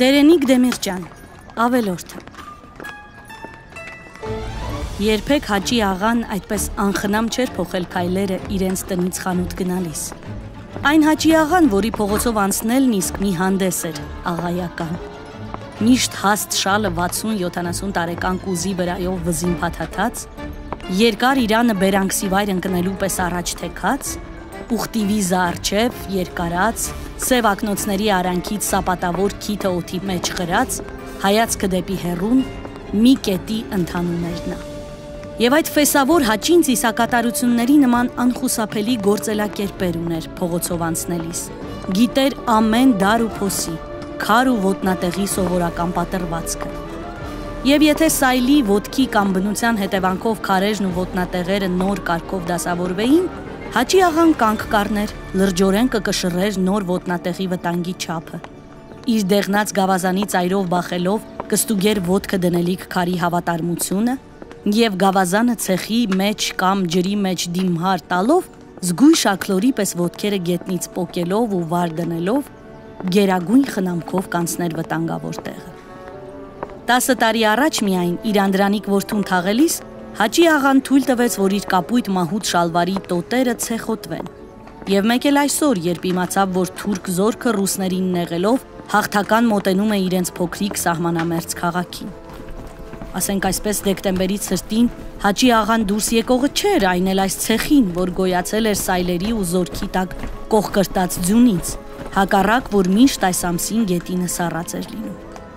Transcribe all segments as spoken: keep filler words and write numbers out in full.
Դերենիկ Դեմիրճան, ավելորդը։ Երբեք Հաճի աղան այդպես անխնամ չէր փոխել քայլերը իրենց տնից խանութ գնալիս։ Այն Հաճի աղան, որի փողոցով անցնելն իսկ մի հանդես էր աղայական։ Միշտ հաստ շալը վաթսուն-յոթանասուն տարեկան կուզի վրայով վզին փաթաթած, երկար իրանը բերանքսի վայր ընկնելու պես առաջ թեքած, ուխտի վիզը առջև, երկարած, սև ակնոցների արանքից սապատավոր քիթը օդի մեջ խրած, հայացքը դեպի հեռուն, մի կետի ընթանում էր նա։ Եվ այդ ֆեսավոր Հաճին ծիսակատարությունների նման անխուսափելի գործելակերպեր ուներ փողոցով անցնելիս։ Գիտեր ամեն դար ու փոսի, քար ու ոտնատեղի սովորական պատրվածքը։ Եվ եթե սայլի, ոտքի կամ բնության հետևանքով քարերն ու ոտնատեղերը նոր կարգով դասավորվեին, Հաճի աղան կանգ կառներ, լրջորեն կկշռեր նոր ոտնատեղի վտանգի չափը։ Իր դեղնած գավազանի ծայրով բախելով կստուգեր ոտքը դնելիք քարի հավատարմությունը և գավազանը ցեխի մեջ կամ ջրի մեջ դիմհար տալով, զգույշ աքլորի պես ոտքերը գետնից պոկելով ու վար դնելով, գերագույն խնամքով կանցներ վտանգավոր տեղը։ Տասը տարի առաջ միայն իր անդրանիկ որդուն թաղելիս Հաճի աղան թույլ տվեց, որ իր կապույտ մահուտ շալվարի տոտերը ցեխոտվեն։ Եվ մեկ էլ այսօր, երբ իմացավ, որ թուրք զորքը ռուսներին նեղելով հաղթական մոտենում է իրենց փոքրիկ սահմանամերձ քաղաքին։ Ասենք այսպես դեկտեմբերի ցրտին Հաճի աղան դուրս եկողը չէր, այն էլ այս ցեխին, որ գոյացել էր սայլերի ու զորքի տակ կողկրտած ձյունից, հակառակ, որ միշտ այս ամսին գետինը սառած էր լինում։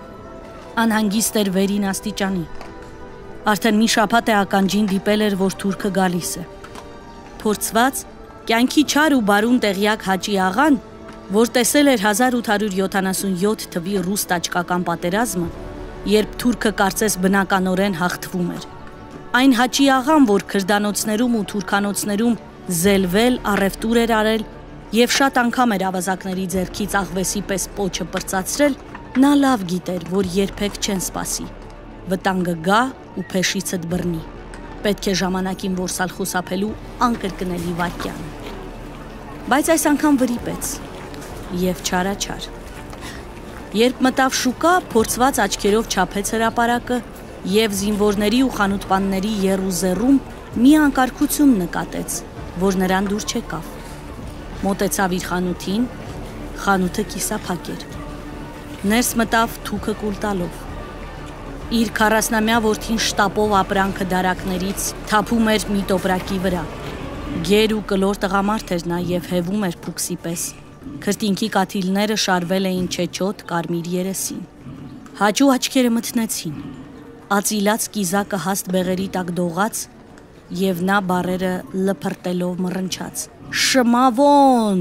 Անհանգիստ էր վերին աստիճանի։ Արդեն մի շաբաթ է ականջին դիպել էր, որ թուրքը գալիս է։ Փորձված, կյանքի չար ու բարուն տեղյակ Հաճի աղան, որ տեսել էր հազար ութ հարյուր յոթանասունյոթ թվի ռուս-տաճկական պատերազմը, երբ թուրքը կարծես բնականորեն հաղթվում էր։ Այն Հաճի աղան, որ քրդանոցներում ու թուրքանոցներում զելվել, առևտուր էր արել և շատ անգամ էր ավազակների ձեռքից աղվեսի պես պոչը պրծացրել, նա լավ գիտեր, որ երբեք չեն սպասի։ Վտանգը գա ու փեշիցդ բռնի։ Պետք է ժամանակին որսալ խուսափելու անկրկնելի վայրկյանը։ Բայց այս անգամ վրիպեց և չարաչար։ Երբ մտավ շուկա, փորձված աչքերով չափեց հրապարակը և զինվորների ու խանութպանների եռուզեռում մի անկարգություն նկատեց, որ նրան դուր չեկավ։ Մոտեցավ իր խանութին, խանութը կիսափակ էր։ Ներս մտավ թուքը կուլ տալով։ Իր քառասնամյա որդին շտապով ապրանքը դարակներից թափում էր մի տոպրակի վրա։ Գեր ու կլոր տղամարդ էր նա և հևում էր փուքսի պես։ Քրտինքի կաթիլները շարվել էին չեչոտ կարմիր երեսին։ Հաճու աչքերը մթնեցին։ Ածիլած կիզակը հաստ բեղերի տակ դողաց և նա բառերը լփրտելով մռնչաց. «Շմավոն,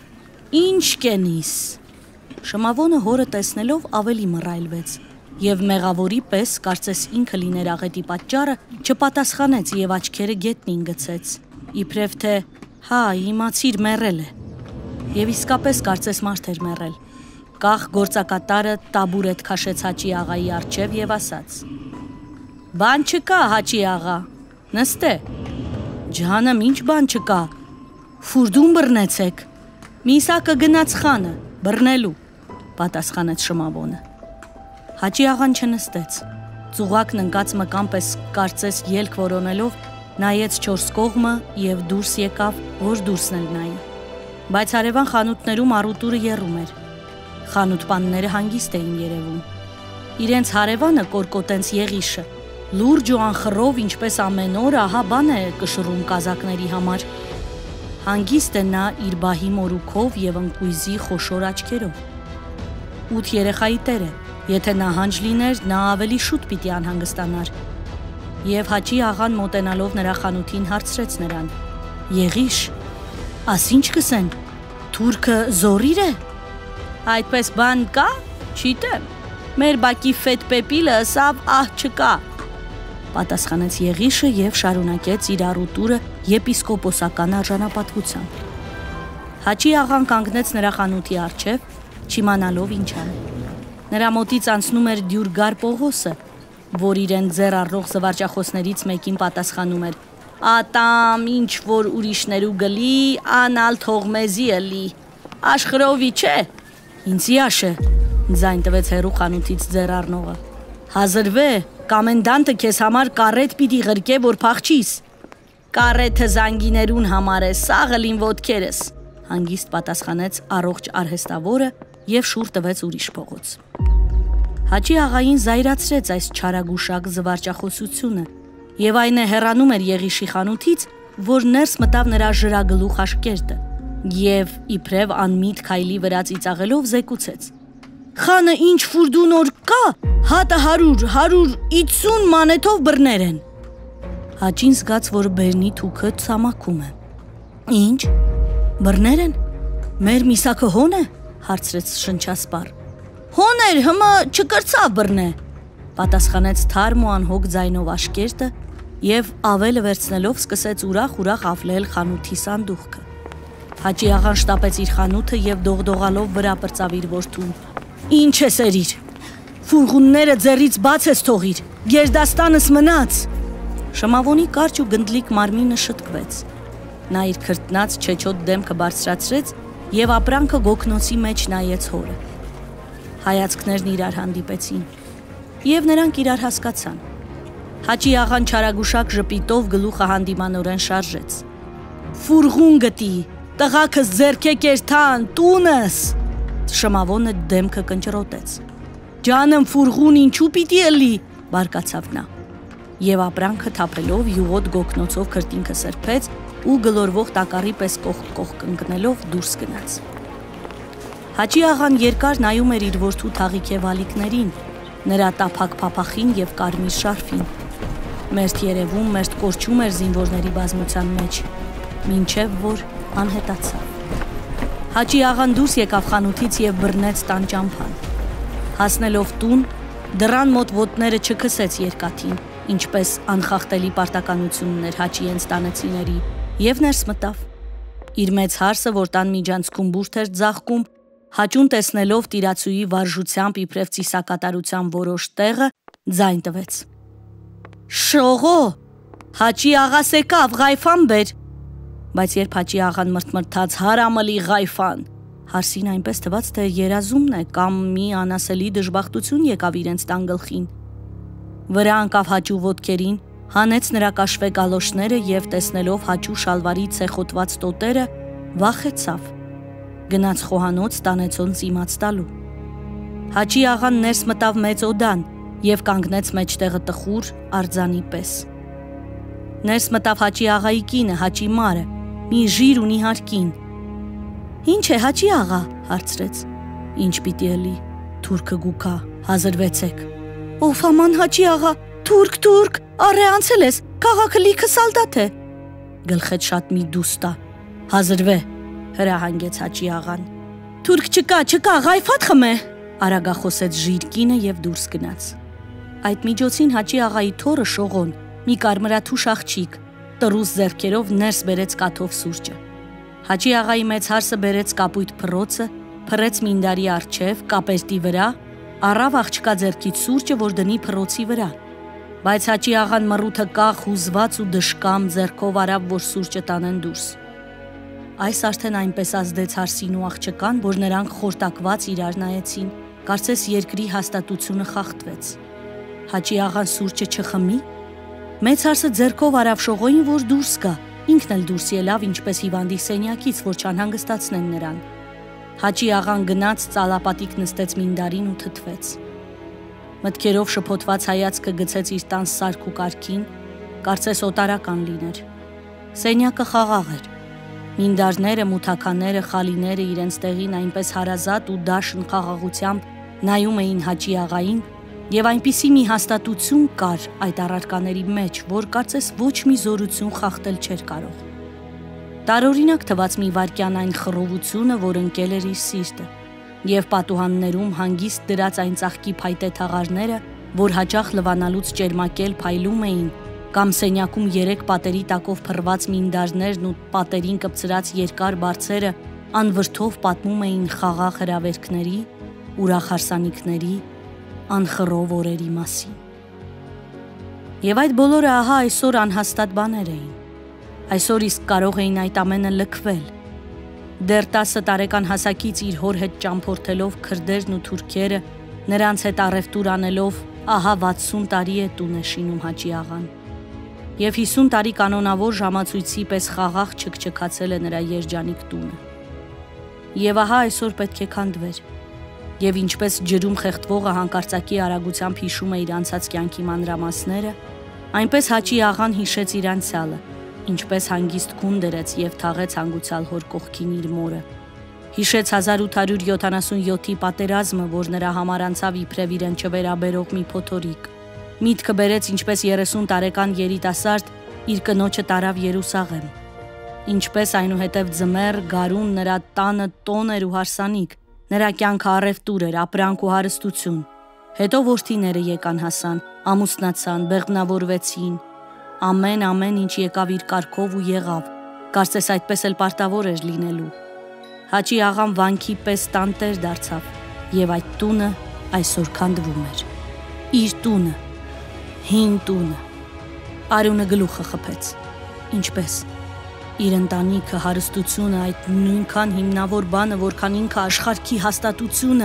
ինչ կենիս»։ Շմավոնը հորը տեսնելով ավելի մռայլվեց և մեղավորի պես, կարծես ինքը լիներ աղետի պատճառը, չպատասխանեց և աչքերը գետնին գցեց, իբրև թե հա, իմացիր մեռել է։ Եվ իսկապես կարծես մարդ էր մեռել։ Կախ գործակատարը տաբուրետ քաշեց Հաճի աղայի առջև և ասաց. «Բան չկա, Հաճի աղա, նստե»։ «Ջանım, ինչ բան չկա, ֆուրդուն բռնեցեք, միսակը գնաց խանը, բռնելու», պատասխանեց Շմավոնը։ Հաճի աղան չնստեց, ծուղակն ընկած մկան պես կարծես ելք որոնելով, նայեց չորս կողմը և դուրս եկավ, որ դուրսն էլ նայի։ Բայց հարևան խանութներում առուտուրը եռում էր։ Խանութպանները հանգիստ էին երևում։ Իրենց հարևանը կորկոտենց Եղիշը, լուրջ ու անխռով, ինչպես ամեն օր, ահա բան է կշռում կազակների համար։ Հանգիստ է նա իր բահի մորուքով և ընկույզի խոշոր աչքերով։ Ութ երեխայի տեր է, եթե նահանջ լիներ, նա ավելի շուտ պիտի անհանգստանար։ Եվ Հաճի աղան մոտենալով նրա խանութին հարցրեց նրան. «Եղիշ, ասինչ կսեն, թուրքը զորիր է»։ «Այդպես բան կա, չիտեմ, մեր բակի ֆետ պեպիլը ըսավ ահ չկա», պատասխանեց Եղիշը և շարունակեց իր առուտուրը եպիսկոպոսական արժանապատվությամբ։ Հաճի աղան կանգնեց նրա խանութի առջև, չիմանալով ինչ անի։ Նրա մոտից անցնում էր Դյուրգար Պողոսը, որ իրեն ձեռ առնող զվարճախոսներից մեկին պատասխանում էր. «Ատամ, ինչ որ ուրիշներու գլի, անալ թող մեզի ըլի, աշխրովի չէ»։ «Ինձի աշը, Ձայն տվեց հեռու խանութից ձեռ առնողը։ Հազրվե, կոմենդանտը քեզ համար կարետ պիտի ղրկե, որ փախչիս։ Կարեթը զանգիներուն համար է, սաղըլին ոտքերս, հանգիստ պատասխանեց առողջ արհեստավորը և շուռ տվեց ուրիշ փողոց։ Հաճի աղային զայրացրեց այս չարագուշակ զվարճախոսությունը և այն է հեռանում էր Եղիշի խանութից, որ ներս մտավ նրա ժրագլուխ աշկերտը և իբրև անմիտ քայլի վրա ծիծաղելով զեկուցեց. «Խանը ինչ ֆուրդուն օր կա, հատը հարյուր, հարյուր ութսուն մանեթով բռներ են»։ Հաճին զգաց, որ բերնի թուքը ցամաքում է։ Ինչ, բռներ են, մեր միսակը հոն է, հարցրեց շնչասպառ։ Հոն էր, հմը չկրծավ բռնե, պատասխանեց թարմ ու անհոգ ձայնով աշկերտը և ավելը վերցնելով սկսեց ուրախ-ուրախ ավլել խանութի սանդուղքը։ Հաճի աղան շտապեց իր խանութը և դողդողալով վրա պրծավ իր որդուն։ Ինչ է սերիր, ֆուրղունները ձեռից բաց ես թողիր, գերդաստանս մնաց։ Շմավոնի կարճ ու գնդլիկ մարմինը շտկվեց։ Նա իր քրտնած չեչոտ դեմքը բարձրացրեց և ապրանքը գոգնոցի մեջ նայեց հորը։ Հայացքներն իրար հանդիպեցին և նրանք իրար հասկացան։ Հաճի աղան չարագուշակ ժպիտով գլուխը հանդիմանորեն շարժեց։ Ֆուրղուն գտի, տղաքս ձեռքե կերթան, տունս։ Շմավոնը դեմքը կնճռոտեց։ Ջանım ֆուրղուն ինչու պիտի ըլի, բարկացավ նա։ Եվ ապրանքը թափելով յուղոտ գոգնոցով քրտինքը սրբեց ու գլորվող տակառի պես կողք-կողք ընկնելով դուրս գնաց։ Հաճի աղան երկար նայում էր իր որդու թաղիք և ալիքներին, նրա տափակ փափախին և կարմիր շարֆին։ Մերթ երևում, մերթ կորչում էր զինվորների բազմության մեջ, մինչև որ անհետացավ։ Հաճի աղան դուրս եկավ խանութից և բռնեց տան ճամփան։ Հասնելով տուն, դռան մոտ ոտները չքսեց երկաթին, ինչպես անխախտելի պարտականությունն էր Հաճիենց տանեցիների, և ներս մտավ։ Իր մեծ հարսը, որ տան միջանցքում բուրդ էր ձաղկում, Հաճուն տեսնելով տիրացուի վարժությամբ իբրև ծիսակատարության որոշ տեղը, ձայն տվեց. Շողո, Հաճի աղաս եկավ, ղայֆան բեր։ Բայց երբ Հաճի աղան մրթմրթաց հարամլի ղայֆան, հարսին այնպես թվաց, թե երազումն է կամ մի անասելի դժբախտություն եկավ իրենց տան գլխին։ Վրա անկավ Հաճու ոտքերին, հանեց նրա կաշվե գալոշները և տեսնելով Հաճու շալվարի ցեխոտված տոտերը, վախեցավ։ Գնաց խոհանոց տանեցոնց իմաց տալու։ Հաճի աղան ներս մտավ մեծ օդան և կանգնեց մեջտեղը տխուր արձանի պես։ Ներս մտավ Հաճի աղայի կինը, Հաճի մարը, մի ժիր ու նիհար կին։ Ինչ է Հաճի աղա, հարցրեց։ Ինչ պիտի ըլի, թուրքը գուքա, հազրվեցեք։ Ով աման Հաճի աղա, թուրք, թուրք, առե անցել ես, քաղաքը լիքը սալդատ է։ Գլխետ շատ մի դուստա, հազրվե, հրահանգեց Հաճի աղան։ Թուրք չկա, չկա, ղայֆատ խմե, արագախոսեց ժիր կինը և դուրս գնաց։ Այդ միջոցին Հաճի աղայի թոռը Շողոն, մի կարմրաթուշ աղջիկ, տրուս ձեռքերով ներս բերեց կաթով սուրճը։ Հաճի աղայի մեծ հարսը բերեց կապույտ փռոցը, փռեց մինդարի առջև, կապերտի վրա, առավ աղջկա ձեռքից սուրճը, որ դնի փռոցի վրա։ Բայց Հաճի աղան մռութը կախ, հուզված ու դժկամ ձեռքով արավ, որ սուրճը տանեն դուրս։ Այս արդեն այնպես ազդեց հարսին ու աղջկան, որ նրանք խորտակված իրար նայեցին, կարծես երկրի հաստատությունը խախտվեց։ Հաճի աղան սուրճը չխմի։ Մեծ հարսը ձեռքով արավ Շողոյին, որ դուրս գա, ինքն էլ դուրս ելավ, ինչպես հիվանդի սենյակից, որ չանհանգստացնեն նրան։ Հաճի աղան գնաց, ծալապատիկ նստեց մինդարին ու թթվեց։ Մտքերով շփոթված հայացքը գցեց իր տան սարք ու կարգին, կարծես օտարական լիներ։ Սենյակը խաղաղ էր։ Մինդարները, մութականները, խալիները իրենց տեղին այնպես հարազատ ու դաշն խաղաղությամբ նայում էին Հաճի աղային, և այնպիսի մի հաստատություն կար այդ առարկաների մեջ, որ կարծես ոչ մի զորություն խախտել չէր կարող։ Տարօրինակ թվաց մի վայրկյան այն խռովությունը, որ ընկել էր իր սիրտը, և պատուհաններում հանգիստ դրած այն ծաղկի փայտե թաղարները, որ հաճախ լվանալուց ճերմակել փայլում էին, կամ սենյակում երեք պատերի տակով փռված մինդարներն ու պատերին կպցրած երկար բարձերը անվրդով պատմում էին խաղաղ հրավերքների, ուրախ հարսանիքների, անխռով օրերի մասին։ Եվ այդ բոլորը ահա այսօր անհաստատ բաներ էին։ Այսօր իսկ կարող էին այդ ամենը լքվել։ Դեռ տասը տարեկան հասակից իր հոր հետ ճամփորդելով քրդերն ու թուրքերը, նրանց հետ առևտուր անելով, ահա վաթսուն տարի է տուն է շինում Հաճի աղան։ Եվ հիսուն տարի կանոնավոր ժամացույցի պես խաղաղ չքչքացել է նրա երջանիկ տունը։ Եվ ահա այսօր պետք է քանդվեր։ Եվ ինչպես ջրում խեղդվողը հանկարծակի արագությամբ հիշում է իր անցած կյանքի մանրամասները, այնպես Հաճի աղան հիշեց իր անցյալը, ինչպես հանգիստ գուն դրեց և թաղեց հանգուցալ հոր կողքին իր մորը։ Հիշեց հազար ութ հարյուր յոթանասունյոթի պատերազմը, որ նրա համար անցավ իբրև իրեն չվերաբերող մի փոթորիկ։ Միտքը բերեց ինչպես երեսուն տարեկան երիտասարդ իր կնոջը տարավ Երուսաղեմ։ Ինչպես այնուհետև ձմեռ, գարուն նրա տանը տոն էր ու հարսանիք, նրա կյանքը առևտուր էր, ապրանք ու հարստություն։ Հետո որդիները եկան հասան, ամուսնացան, բեղմնավորվեցին։ Ամեն ամեն ինչ եկավ իր կարգով ու եղավ, կարծես այդպես էլ պարտավոր էր լինելու։ Հաճի աղան վանքի պես տանտեր դարձավ, և այդ տունը այսօր քանդվում էր։ Իր տունը, հին տունը։ Արյունը գլուխը խփեց։ Ինչպես։ Իր ընտանիքը, հարստությունը, այդ նույնքան հիմնավոր բանը, որքան ինքը աշխարհքի հաստատությունը։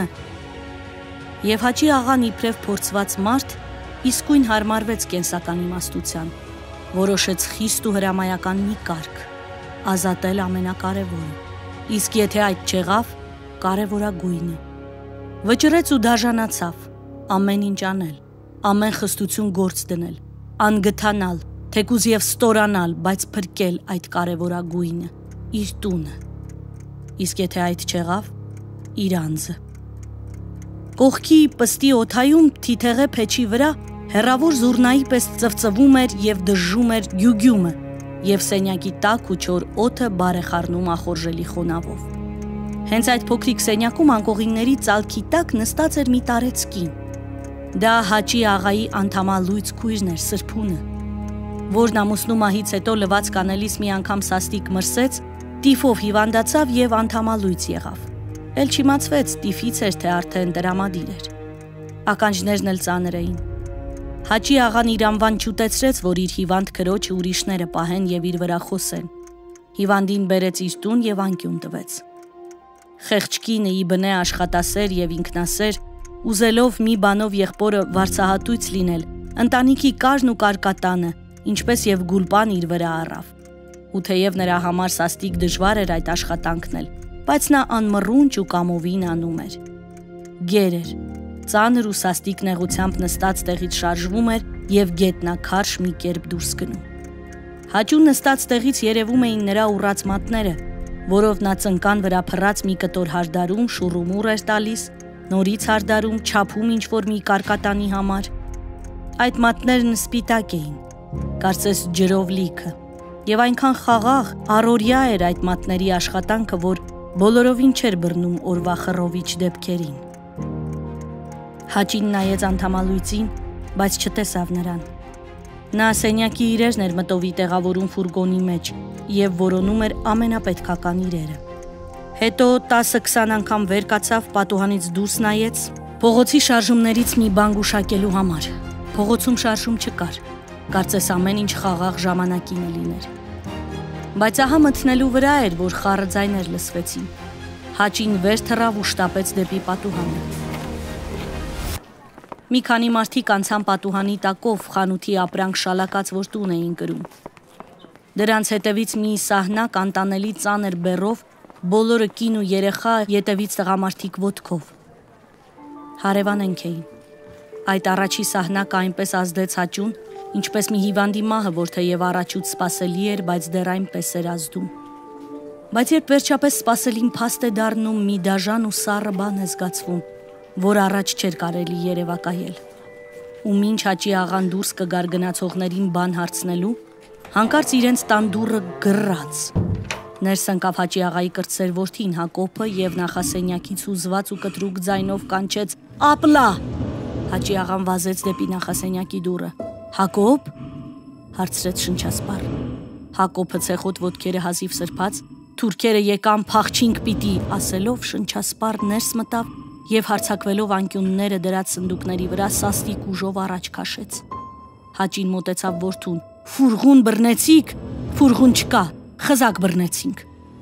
Եվ Հաճի աղան իբրև փորձված մարդ իսկույն հարմարվեց կենսական իմաստության, որոշեց խիստ ու հրամայական մի կարգ, ազատել ամենակարևորը, իսկ եթե այդ չեղավ, կարևորագույնը։ Վճռեց ու դաժանացավ, ամեն ինչ անել, ամեն խստություն գործ դնել, անգթանալ, թեկուզ և ստորանալ, բայց փրկել այդ կարևորագույնը, իր տունը, իսկ եթե այդ չեղավ, իր անձը։ Կողքի պստի օդայում թիթեղե փեչի վրա հեռավոր զուռնայի պես ծվծվում էր և դժժում էր գյուգյումը, և սենյակի տաք ու չոր օդը բար է խառնում ախորժելի խոնավով։ Հենց այդ փոքրիկ սենյակում անկողինների ծալքի տակ նստած էր մի տարեց կին։ Դա Հաճի աղայի անդամալույծ քույրն էր, Սրբունը, որն ամուսնու մահից հետո լվացք անելիս մի անգամ սաստիկ մրսեց, տիֆով հիվանդացավ և անդամալույծ եղավ։ Էլ չիմացվեց տիֆից էր, թե արդեն տրամադիր էր։ Ականջներն էլ ծանր էին։ Հաճի աղան իր անվան չուտեցրեց, որ իր հիվանդ քրոջը ուրիշները պահեն և իր վրա խոսեն։ Հիվանդին բերեց իր տուն և անկյուն տվեց։ Խեղճ կինը ի բնե աշխատասեր և ինքնասեր, ուզելով մի բանով եղբորը վարձահատույց լինել, ընտանիքի կարն ու կարկատանը, ինչպես և գուլպան իր վրա առավ։ Ու թեև նրա համար սաստիկ դժվար էր այդ աշխատանքն էլ, բայց նա անմռունչ ու կամովին անում էր։ Գեր էր, ծանր ու սաստիկ նեղությամբ նստած տեղից շարժվում էր և գետնաքարշ մի կերպ դուրս գնում։ Հաճու նստած տեղից երևում էին նրա ուռած մատները, որով նա ծնկան վրա փռած մի կտոր հարդարում շուռումուռ էր տալիս, նորից հարդարում, չափում ինչ-որ մի կարկատանի համար։ Այդ մատներն սպիտակ էին, կարծես ջրով լիքը, և այնքան խաղաղ, առօրյա էր այդ մատների աշխատանքը, որ բոլորովին չէր բռնում օրվա խռովիչ դեպքերին։ Հաճին նայեց անդամալույծին, բայց չտեսավ նրան։ Նա սենյակի իրերն էր մտովի տեղավորում ֆուրգոնի մեջ և որոնում էր ամենապետքական իրերը։ Հետո տասը-քսան անգամ վեր կացավ, պատուհանից դուրս նայեց, փողոցի շարժումներից մի բան գուշակելու համար։ Փողոցում շարժում չկար, կարծես ամեն ինչ խաղաղ ժամանակին լիներ։ Բայց ահա մթնելու վրա էր, որ խառը ձայներ լսվեցին։ Հաճին վեր թռավ ու շտապեց դեպի պատուհանը։ Մի քանի մարդիկ անցան պատուհանի տակով, խանութի ապրանք շալակած, որ տուն էին կրում։ Դրանց հետևից մի սահնակ անտանելի ծանր բեռով, բոլորը կին ու երեխա, ետևից տղամարդիկ ոտքով։ Հարևանենք էին։ Այդ առաջի սահնակը այնպես ազդեց Հաճուն, ինչպես մի հիվանդի մահը, որ թեև առաջուց սպասելի էր, բայց դեռ այնպես էր ազդում։ Բայց երբ վերջապես սպասելին փաստ է դառնում, մի դաժան ու սառը բան է զգացվում, որ առաջ չէր կարելի երևակայել։ Ու մինչ Հաճի աղան դուրս կգար գնացողներին բան հարցնելու, հանկարծ իրենց տան դուռը գրռաց։ Ներս ընկավ Հաճի աղայի կրտսեր որդին Հակոբը և նախասենյակից հուզված ու կտրուկ ձայնով կանչեց. «Ապլա»։ Հաճի աղան վազեց դեպի նախասենյակի դուռը։ «Հակոբ»։ հարցրեց շնչասպառ։ Հակոբը ցեխոտ ոտքերը հազիվ սրբած, թուրքերը եկան փախչինք պիտի ասելով շնչասպառ ներս մտավ և հարձակվելով անկյունները դրած սնդուկների վրա սաստիկ ուժով առաջ քաշեց։ Հաճին մոտեցավ որդուն. «Ֆուրղուն բռնեցիք»։ «Ֆուրղուն չկա, խզակ բռնեցինք»։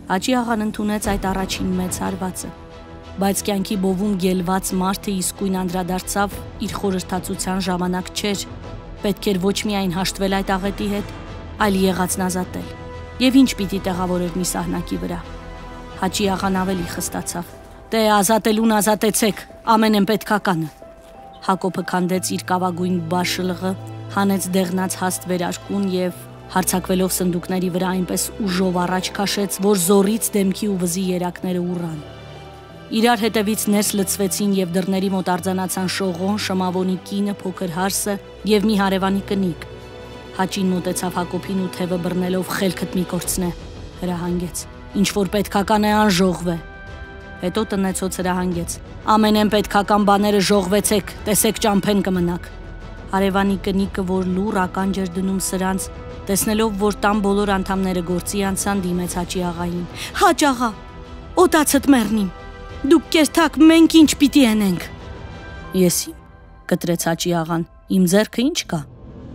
Հաճի աղան ընդունեց այդ առաջին մեծ հարվածը, բայց կյանքի բովում գելված մարդը իսկույն անդրադարձավ իր խորհրդածության ժամանակ չէր, պետք էր ոչ միայն հաշտվել այդ աղետի հետ, այլ եղածն ազատել, եւ ինչ պիտի տեղավորեր մի սահնակի վրա։ Հաճի աղան ավելի խստացավ. «Տե ազատելուն ազատեցեք, ամենեն պետքականը»։ Հակոբը քանդեց իր կավագույն բաշլղը, հանեց դեղնած հաստ վերարկուն եւ հարձակվելով սնդուկների վրա այնպես ուժով առաջ քաշեց, որ զորից դեմքի ու վզի երակները ուռան։ Իրար հետևից ներս լցվեցին եւ դռների մոտ արձանացան Շողոն, Շմավոնի կինը, փոքր Հարսը եւ մի հարևանի կնիկ։ Հաճին մոտեցավ Հակոբին ու թևը բռնելով «Խելքդ մի կորցնե», հրահանգեց. «Ինչ որ պետքական է, անժողվե»։ Հետո տնեցոց հրահանգեց. «Ամենեն պետքական բաները ժողվեցեք, տեսեք ճամփեն կմնաք»։ Հարևանի կնիկը, որ լուռ ականջ էր դնում սրանց, տեսնելով, որ տան բոլոր անդամները գործի անցան, դիմեց Հաճի աղային. «Հաճ աղա, օտացդ մեռնիմ, դուք կերթաք, մենք ինչ պիտի անենք»։ «Ես իմ», կտրեց Հաճի աղան, «իմ ձեռքը ինչ կա»։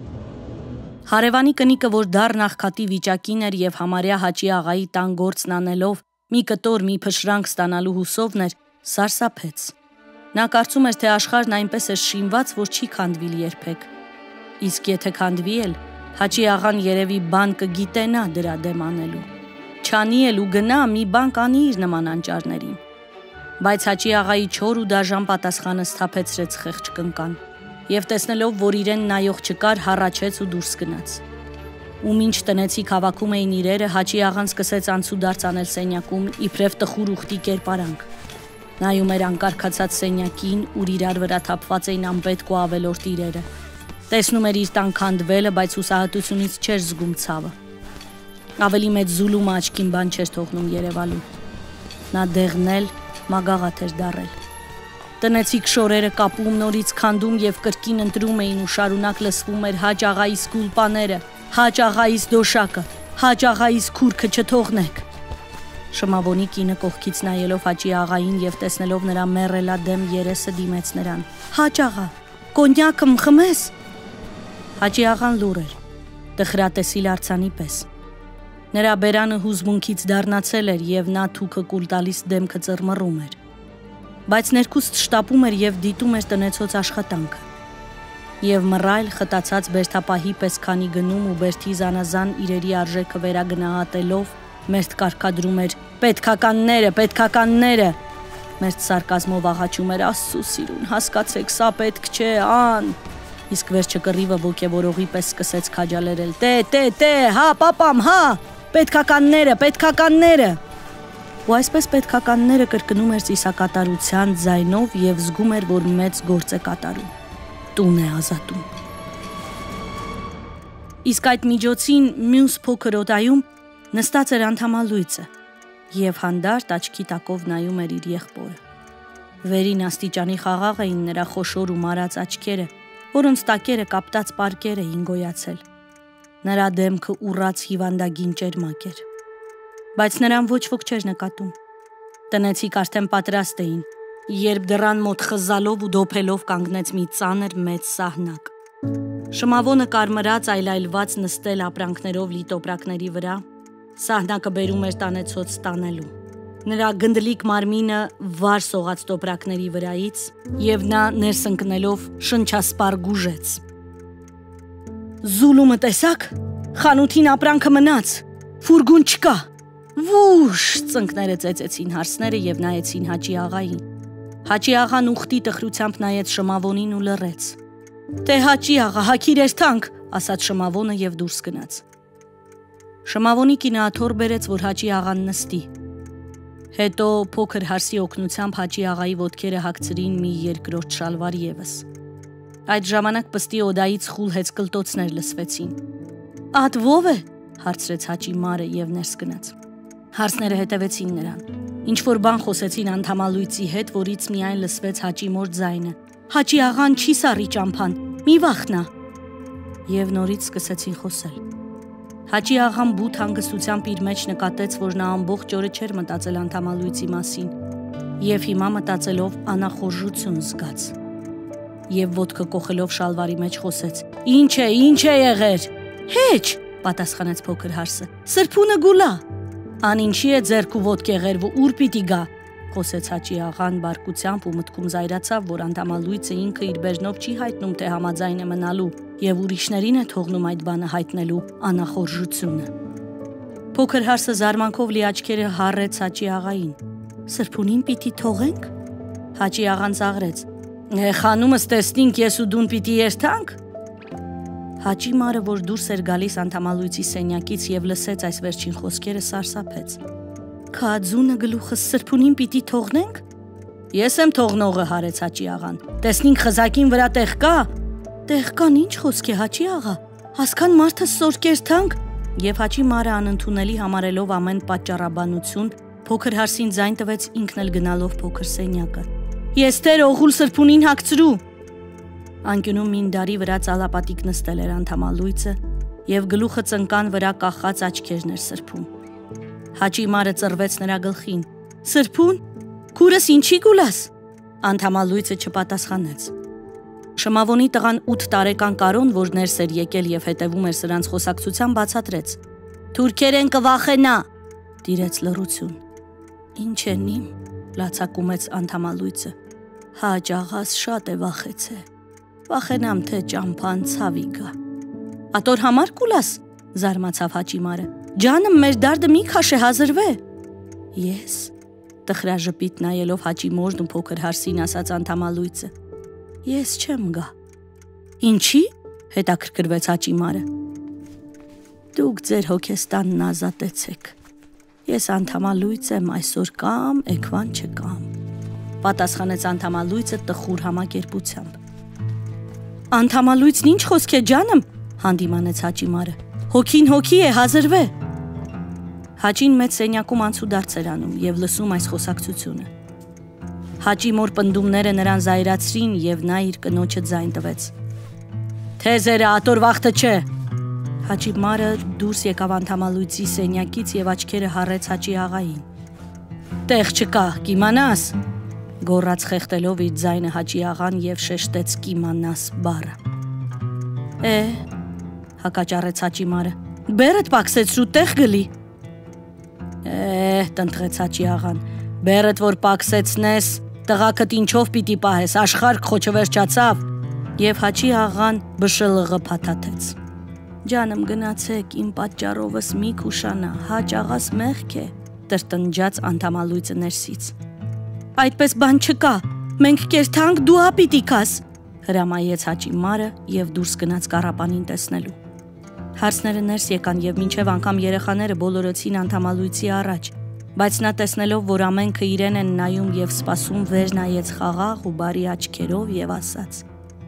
Հարևանի կնիկը, որ դառն աղքատի վիճակին էր եւ համարյա Հաճի աղայի տան գործն անելով մի կտոր մի փշրանք ստանալու հուսովն էր, սարսափեց։ Նա կարծում էր, թե աշխարհն այնպես է շինված, որ չի քանդվիլ երբեք։ Իսկ եթե քանդվի էլ, Հաճի աղան երևի բան կգիտենա դրա դեմ անելու։ Չանի էլ ու գնա մի բան կանի իր նման անճարներին։ Բայց Հաճի աղայի չոր ու դաժան պատասխանը սթափեցրեց խեղճ կնկան, եւ տեսնելով, որ իրեն նայող չկար, հառաչեց ու դուրս գնաց։ Ու մինչ տնեցիք հավաքում էին իրերը, Հաճի աղան սկսեց անցուդարձ անել սենյակում, իբրև տխուր ուխտի կերպարանք։ Նայում էր անկարգացած սենյակին, ուր իրար վրա թափված էին անպետք ու ավելորդ իրերը։ Տեսնում էր իր տան քանդվելը, բայց հուսահատությունից չէր զգում ցավը։ Ավելի մեծ զուլումը աչքին բան չէր թողնում երևալու։ Նա դեղնել, մագաղաթ էր դառել։ Տնեցիք շորերը կապում, նորից քանդում եւ կրկին ընտրում էին ու շարունակ լսվում էր Հաճ աղայիս գուլպաները, Հաճ աղայիս դոշակը, Հաճ աղայիս քուրքը չթողնեք։ Շմավոնի կինը կողքից նայելով Հաճի աղային եւ տեսնելով նրա մեռելադեմ երեսը դիմեց նրան. «Հաճ աղա, կոնյակը մխմես»։ Հաճի աղան լուռ էր, տխրատեսիլ արձանի պես։ Նրա բերանը հուզմունքից դառնացել էր եւ նա թուքը կուլ տալիս դեմքը ծռմռում էր։ Բայց ներքուստ շտապում էր եւ դիտում էր տնեցոց աշխատանքը։ Եվ մռայլ խտացած բերթապահի պես քանի գնում ու բերթի զանազան իրերի արժեքը վերագնահատելով մերթ կարկադրում էր. «Պետքականները, պետքականները»։ Մերթ սարկազմով աղաչում էր. «Աստծո սիրուն, հասկացեք, սա պետք չէ, ան»։ Իսկ վերջը կռիվը ոգևորողի պես սկսեց քաջալերել. «Տե, տե, տե, հա, պապամ, հա, պետքականները, պետքականները»։ Ու այսպես պետքականները կրկնում էր ծիսակատարության ձայնով եւ զգում էր, որ մեծ գործ է կատարում։ Տուն է ազատում։ Իսկ այդ միջոցին մյուս փոքր օտայում նստած էր անդամալույցը եւ հանդարտ աչքի տակով նայում էր իր եղբորը։ Վերին աստիճանի խաղաղ էին նրա խոշոր ու մարած աչքերը, որոնց տակերը կապտած պարկեր էին գոյացել։ Նրա դեմքը ուռած հիվանդագին ճերմակ էր։ Բայց նրան ոչ ոք չէր նկատում։ Տնեցիք արդեն պատրաստ էին, երբ դռան մոտ խզալով ու դոփելով կանգնեց մի ծանր մեծ սահնակ։ Շմավոնը կարմրած այլայլված նստել ապրանքներով լի տոպրակների վրա, սահնակը բերում էր տանեցոց տանելու։ Նրա գնդլիկ մարմինը վար սողաց տոպրակների վրայից եւ նա ներս ընկնելով շնչասպառ գուժեց. «Զուլումը տեսակ, խանութին ապրանքը մնաց, ֆուրգուն չկա»։ Վուշ ծնկները ծեծեցին Հարսները եւ նայեցին Հաճի աղային։ Հաճի աղան ուխտի տխրությամբ նայեց Շմավոնին ու լռեց։ «Տե Հաճի աղա, հագիր երթանք», ասաց Շմավոնը եւ դուրս գնաց։ Շմավոնի կինը աթոռ բերեց, որ Հաճի աղան նստի։ Հետո փոքր Հարսի օգնությամբ Հաճի աղայի ոտքերը հագցրին մի երկրորդ շալվար եւս։ Այդ ժամանակ պստի օդայից խուլ հեծկլտոցներ լսվեցին։ «Ատ ո՞վ է», հարցրեց Հաճի մարը եւ ներս գնաց։ Հարսները հետևեցին նրան։ Ինչ որ բան խոսեցին անդամալույցի հետ, որից միայն լսվեց Հաճի մոր ձայնը. «Հաճի աղան չի սառի ճամփան, մի վախնա»։ Եվ նորից սկսեցին խոսել։ Հաճի աղան բութ հանգստությամբ իր մեջ նկատեց, որ նա ամբողջ օրը չէր մտածել անդամալույցի մասին, եւ հիմա մտածելով անախորժություն զգաց։ Եվ ոտքը կոխելով շալվարի մեջ խոսեց. «Ինչ է, ինչ է եղեր»։ «Հեչ», պատասխանեց փոքր Հարսը, «սրբունը գուլա»։ Ան ինչի է ձերքու ոտքեղեր ու ուր պիտի գա, խոսեց Հաճի աղան բարկությամբ ու մտքում զայրացավ, որ անդամալույցը ինքը իր բերնով չի հայտնում, թե համաձայն է մնալու եւ ուրիշներին է թողնում այդ բանը հայտնելու անախորժությունը։ Փոքր հարսը զարմանքով լի աչքերը հառեց Հաճի աղային։ Սրբունին պիտի թողենք։ Հաճի աղան ծաղրեց։ Խանումս տեսնինք, ես ու դուն պիտի երթանք։ Հաճի մարը, որ դուրս էր գալիս անդամալույցի սենյակից եւ լսեց այս վերջին խոսքերը, սարսափեց։ Քաձունը գլուխս սրբունին պիտի թողնենք։ Ես եմ թողնողը, հարեց Հաճի աղան։ Տեսնինք խզակին վրա տեղ կա։ Տեղ կան, ինչ խոսք է, Հաճի աղա։ Հասկան մարդը սորկերթանք։ Եվ Հաճի մարը անընդունելի համարելով ամեն պատճառաբանություն, փոքր հարսին ձայն տվեց ինքն էլ գնալով փոքր սենյակը։ Ես տեր օղուլ սրբունին հագցրու։ Անկյունում մինդարի վրա ծալապատիկ նստել էր անդամալույցը եւ գլուխը ծնկան վրա կախած աչքերն էր սրբում։ Հաճի մարը ծռվեց նրա գլխին։ Սրբուն, քուրս ինչի գուլաս։ Անդամալույցը չպատասխանեց։ Շմավոնի տղան ութ տարեկան Կարոն, որ ներս էր եկել եւ հետևում էր սրանց խոսակցության, բացատրեց. Թուրքերեն կվախենա, տիրեց լռություն։ Ինչ է նիմ, լացակումեց անդամալույցը։ Հաճ աղաս շատ է վախեցե։ Վախենամ, թե ճամփան ցավի գա։ Ատոր համար կուլաս, զարմացավ Հաճի մարը։ Ջանım, մեր դարդը մի քաշե հազրվե։ Ես, տխրաժպիտ նայելով Հաճի մորն ու փոքր հարսին ասաց անդամալույցը։ Ես չեմ գա։ Ինչի՞, հետաքրքրվեց Հաճի մարը։ Դուք ձեր հոգեստանն ազատեցեք։ Ես անդամալույց եմ, այսօր կամ էքվան չկամ, պատասխանեց անդամալույցը տխուր համակերպությամբ։ Անդամալույցն ինչ խոսք է, ջանım, հանդիմանեց Հաճի մարը։ Հոգին հոգի է, հազրվե։ Հաճին մեծ սենյակում անցուդարձ էր անում եւ լսում այս խոսակցությունը։ Հաճի մոր պնդումները նրան զայրացրին եւ նա իր կնոջը ձայն տվեց։ Թեզերը ատոր վախտը չէ։ Հաճի մարը դուրս եկավ անդամալույցի սենյակից եւ աչքերը հառեց Հաճի աղային։ Տեղ չկա, կիմանաս, գոռաց խեղդելով իր ձայնը Հաճի աղան եւ շեշտեց կիմանաս բառը։ Է, հակաճառեց Հաճի մարը, բերդ պակսեցրու տեղ գլի։ Է, տնտղեց Հաճի աղան, բերդ որ պակսեցնես, տղակդ ինչով պիտի պահես, աշխարհ խոչը վերջացավ։ Եվ Հաճի աղան բշլղը փաթաթեց։ Ջանım, գնացեք, իմ պատճառովս մի քուշանա, Հաճ աղաս մեղք է, տրտնջաց անդամալույցը ներսից։ Այդպես բան չկա, մենք կերթանք, դու հա պիտի քաս, հրամայեց Հաճի մարը եւ դուրս գնաց կառապանին տեսնելու։ Հարսները ներս եկան եւ մինչեւ անգամ երեխաները բոլորոցին անդամալույցի առաջ, բայց նա տեսնելով, որ ամենքը իրեն են նայում եւ սպասում, վեր նայեց խաղաղ ու բարի աչքերով եւ ասաց.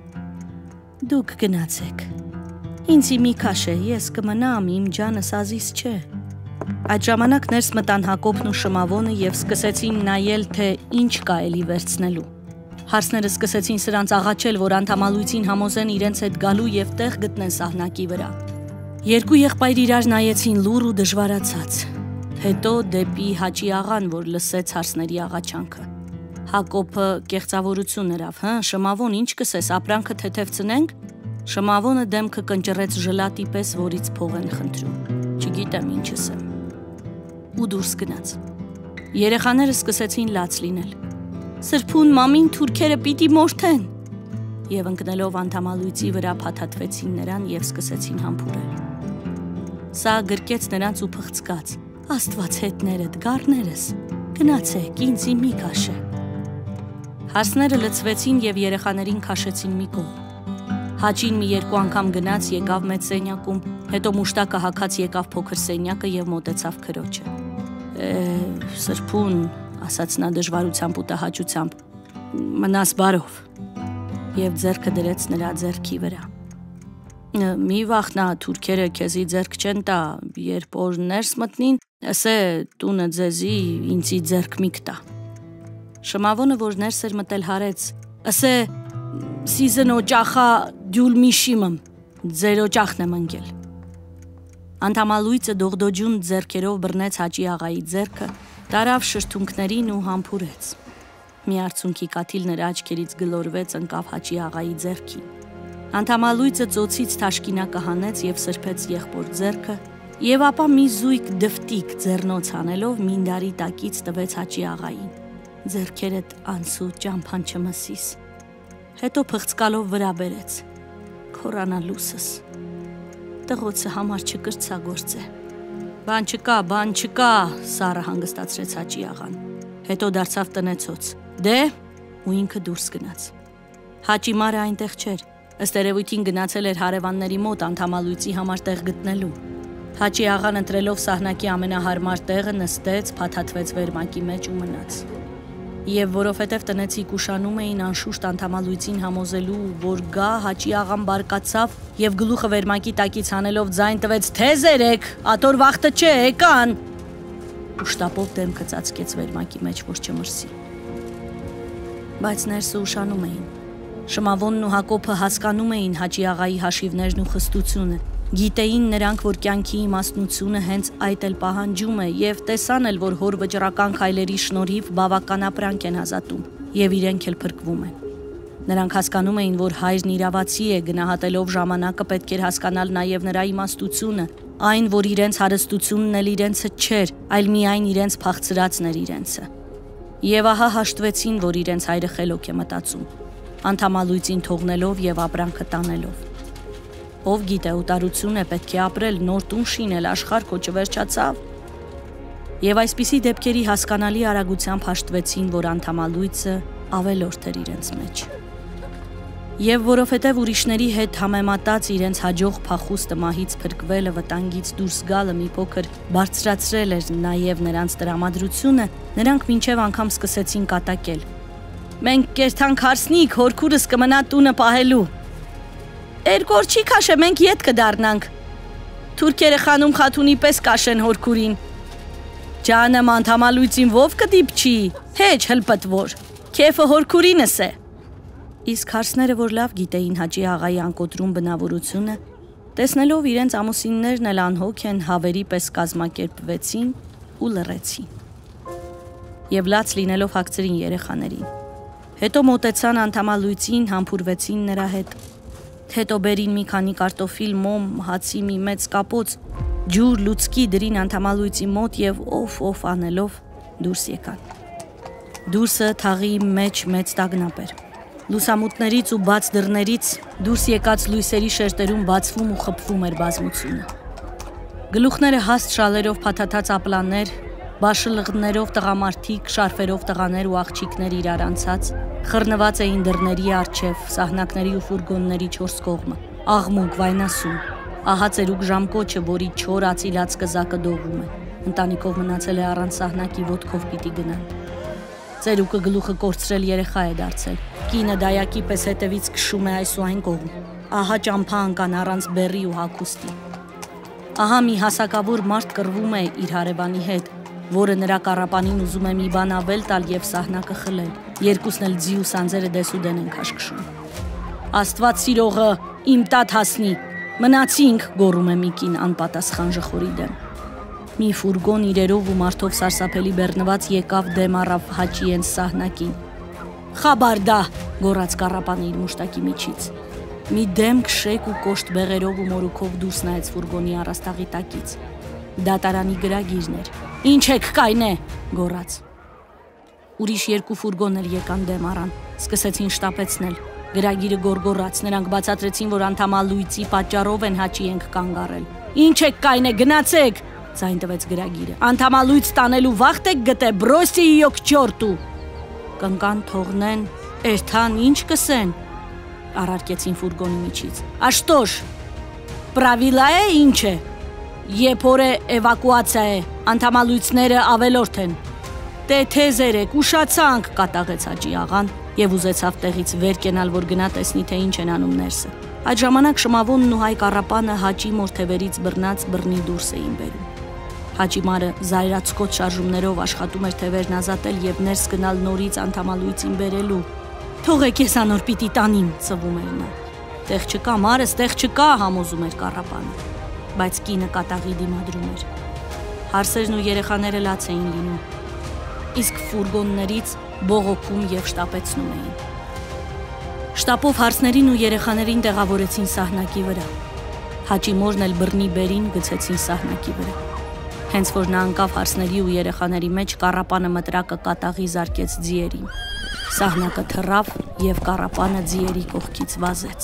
Դուք գնացեք։ Ինձի մի քաշե, ես կմնամ, իմ ջանս ազիս չէ։ Այդ ժամանակ ներս մտան Հակոբն ու Շմավոնը եւ սկսեցին նայել, թե ինչ կա էլի վերցնելու։ Հարսները սկսեցին սրանց աղաչել, որ անդամալույցին համոզեն իրենց հետ գալու եւ տեղ գտնեն սահնակի վրա։ Երկու եղբայր իրար նայեցին լուռ ու դժվարացած։ Հետո դեպի Հաճի աղան, որ լսեց հարսների աղաչանքը։ Հակոբը կեղծավորություն հրավ, հա, Շմավոն, ինչ կսես, ապրանքը թեթևցնենք։ Շմավոնը դեմքը կնճռեց ժլատի պես, որից փող են խնդրում։ Չգիտեմ ինչս եմ։ Ու դուրս գնաց։ Երեխաները սկսեցին լաց լինել։ Սրբուն մամին թուրքերը պիտի մորթեն։ Եվ ընկնելով անդամալույցի վրա փաթաթվեցին նրան եւ սկսեցին համբուրել։ Սա գրկեց նրանց ու փղծկաց. Աստված հետներդ, գառներս, գնացեք, ինձի մի քաշե։ Հարսները լցվեցին եւ երեխաներին քաշեցին մի կողմ։ Հաճին մի երկու անգամ գնաց, եկավ մեծ սենյակում, հետո մուշտակը հագած եկավ փոքր սենյակը եւ մոտեցավ քրոջը։ Է, սրբուն, ասաց նա դժվարությամբ ու տհաճությամբ, մնաս բարով։ Եվ ձեռքը դրեց նրա ձեռքի վրա։ Մի վախնա, թուրքերը քեզի ձեռք չեն տա, երբ որ ներս մտնին, ասե տունը ձեզի ինձի ձեռք մի կտա։ Շմավոնը, որ ներս էր մտել, հարեց, ասե սիզն օճախա դյուլ միշիմըմ, ձեր օճախն եմ ընկել։ Անդամալույցը դողդոջուն ձեռքերով բռնեց Հաճի աղայի ձեռքը, տարավ շրթունքներին ու համբուրեց։ Մի արցունքի կաթիլ նրա աչքերից գլորվեց, ընկավ Հաճի աղայի ձեռքին։ Անդամալույցը ծոցից թաշկինակը հանեց եւ սրբեց եղբոր ձեռքը Եվ ապա մի զույգ դվտիկ ձեռնոց անելով մինդարի տակից տվեց Հաճի աղային. «Ձեռքերդ անցու ճամփան չմսիս»։ Հետո փղծկալով վրա բերեց. «Քորանա լուսս»։ Տղոցը համար չկրծագործե։ «Բան չկա, բան չկա», սառը հանգստացրեց Հաճի աղան։ Հետո դարձավ տնեցոց. «Դե», ու ինքը դուրս գնաց։ Հաճի մարը այնտեղ չէր, ըստ երևույթին գնացել էր հարևանների մոտ անդամալույցի համար տեղ գտնելու։ Հաճի աղան ընտրելով սահնակի ամենահարմար տեղը նստեց, փաթաթվեց վերմակի մեջ ու մնաց։ Եվ որովհետև տնեցիք ուշանում էին անշուշտ անդամալույցին համոզելու, որ գա, Հաճի աղան բարկացավ եւ գլուխը վերմակի տակից հանելով ձայն տվեց. «Թեզ երեք, ատոր վախտը չէ, եկան»։ Ու շտապով դեմքը ծածկեց վերմակի մեջ, որ չմրսի։ Բայց ներսը ուշանում էին։ Շմավոնն ու Հակոբը հասկանում էին Հաճի աղայի հաշիվներն ու խստությունը, գիտեին նրանք, որ կյանքի իմաստնությունը հենց այդ էլ պահանջում է, եւ տեսան էլ, որ հոր վճռական քայլերի շնորհիվ բավական ապրանք են ազատում, եւ իրենք էլ փրկվում են։ Նրանք հասկանում էին, որ հայրն իրավացի է, գնահատելով ժամանակը պետք էր հասկանալ նաեւ նրա իմաստությունը, այն, որ իրենց հարստությունն էլ իրենցը չէր, այլ միայն իրենց փախցրածն էր իրենցը։ Եվ ահա հաշտվեցին, որ իրենց հայրը խելոք է մտածում, անդամալույցին թողնելով եւ ապրանքը տանելով։ Ով գիտե, ուտարություն է, պետք է ապրել, նոր տուն շինել, աշխարհ քո չվերջացավ։ Եվ այսպիսի դեպքերի հասկանալի արագությամբ հաշտվեցին, որ անդամալույցը ավելորդ էր իրենց մեջ։ Եվ որովհետև ուրիշների հետ համեմատած իրենց հաջող փախուստը մահից փրկվելը, վտանգից դուրս գալը մի փոքր բարձրացրել էր նաև նրանց տրամադրությունը, նրանք մինչև անգամ սկսեցին կատակել. «Մենք կերթանք հարսնիք, հորքուրս կմնա տունը պահելու»։ «Երկու օր չի քաշե, մենք ետ կդառնանք»։ «Թուրքերը խանում խաթունի պես կաշեն հորքուրին»։ «Ջանեմ անդամալույցին ով կդիպչի, հեչ հլպտվոր, քեֆը հորքուրինս է»։ Իսկ հարսները, որ լավ գիտեին Հաճի աղայի անկոտրում բնավորությունը, տեսնելով իրենց ամուսիններն էլ անհոգ են, հավերի պես կազմակերպվեցին ու լռեցին։ Եվ լաց լինելով հագցրին երեխաներին։ Հետո մոտեցան անդամալույցին, համբուրվեցին նրա հետ։ Հետո բերին մի քանի կարտոֆիլ, մոմ, հացի մի մեծ կապոց, ջուր, լուցկի դրին անդամալույցի մոտ եւ օֆ-օֆ անելով դուրս եկան։ Դուրսը թաղի մեջ մեծ տագնապ էր։ Լուսամուտներից ու բաց դռներից դուրս եկած լույսերի շերտերում բացվում ու խփվում էր բազմությունը։ Գլուխները հաստ շալերով փաթաթած ապլաններ, բաշլղներով տղամարդիկ, շարֆերով տղաներ ու աղջիկներ իրար անցած, խռնված էին դռների առջև, սահնակների ու ֆուրգոնների չորս կողմը, աղմուկ, վայնասուն, ահա ծերուկ ժամկոչը, որի չոր ածիլած կզակը դողում է, ընտանիքով մնացել է առանց սահնակի, ոտքով պիտի գնան։ Ծերուկը գլուխը կորցրել երեխա է դարձել, կինը դայակի պես հետևից քշում է այս ու այն կողմ, ահա ճամփա անկան առանց բեռի ու հագուստի։ Ահա մի հասակավոր մարդ կռվում է իր հարևանի հետ, որը նրա կառապանին ուզում է մի բան ավել տալ եւ սահնակը խլել, երկուսն էլ ձի ու սանձերը դեսուդեն են քաշքշում։ «Աստված սիրողը, իմ տատ հասնի, մնացինք», գոռում է մի կին անպատասխան ժխորի դեմ։ Մի ֆուրգոն իրերով ու մարդով սարսափելի բեռնված եկավ դեմ առավ Հաճի հենց սահնակին։ «Խաբարդա», գոռաց կառապանը իր մուշտակի միջից։ Մի դեմք շեկ ու կոշտ բեղերով ու մորուքով դուրս նայեց ֆուրգոնի առաստաղի տակից։ Դատարանի գրագիրն էր։ «Ինչ եք կայնե», գոռաց։ Ուրիշ երկու ֆուրգոներ եկան դեմ առան, սկսեցին շտապեցնել։ Գրագիրը գոռգոռաց, նրանք բացատրեցին, որ անդամալույցի պատճառով են Հաճի ենք կանգ առել։ «Ինչ եք կայնե, գնացեք», ձայն տվեց գրագիրը։ «Անդամալույց տանելու վախտ եք գտե, բրոսի իյոք չորտու»։ Կնկան թողնեն, էրթան ինչ կսեն, առարկեցին ֆուրգոնի միջից։ «Աշտոշ, պրավիլա է, ինչ է, եփոր է էվակուացիա է, անդամալույցները ավելորդ են»։ «Տե թեզ երեք, ուշացանք», կատաղեց Հաճի աղան եւ ուզեցավ տեղից վեր կենալ, որ գնա տեսնի, թե ինչ են անում ներսը։ Այդ ժամանակ Շմավոնն ու Հայ կառապանը Հաճի մորթևերից բռնած բռնի դուրս էին բերում։ Հաճի մարը զայրացկոտ շարժումներով աշխատում էր թևերն ազատել եւ ներս գնալ նորից անդամալույցին բերելու։ «Թողեք ես անոր պիտի տանիմ», ծվում էր նա։ «Տեղ չկա, մարս, տեղ չկա», համոզում էր կառապանը։ Բայց կինը կատաղի դիմադրում էր։ Հարսերն ու երեխաները լաց էին լինում, իսկ ֆուրգոններից բողոքում եւ շտապեցնում էին։ Շտապով հարսներին ու երեխաներին տեղավորեցին սահնակի վրա։ Հաճի մորն էլ բռնի բերին գցեցին սահնակի վրա։ Հենց որ նա անկավ հարսների ու երեխաների մեջ, կառապանը մտրակը կատաղի զարկեց ձիերին։ Սահնակը թռավ և կառապանը ձիերի կողքից վազեց։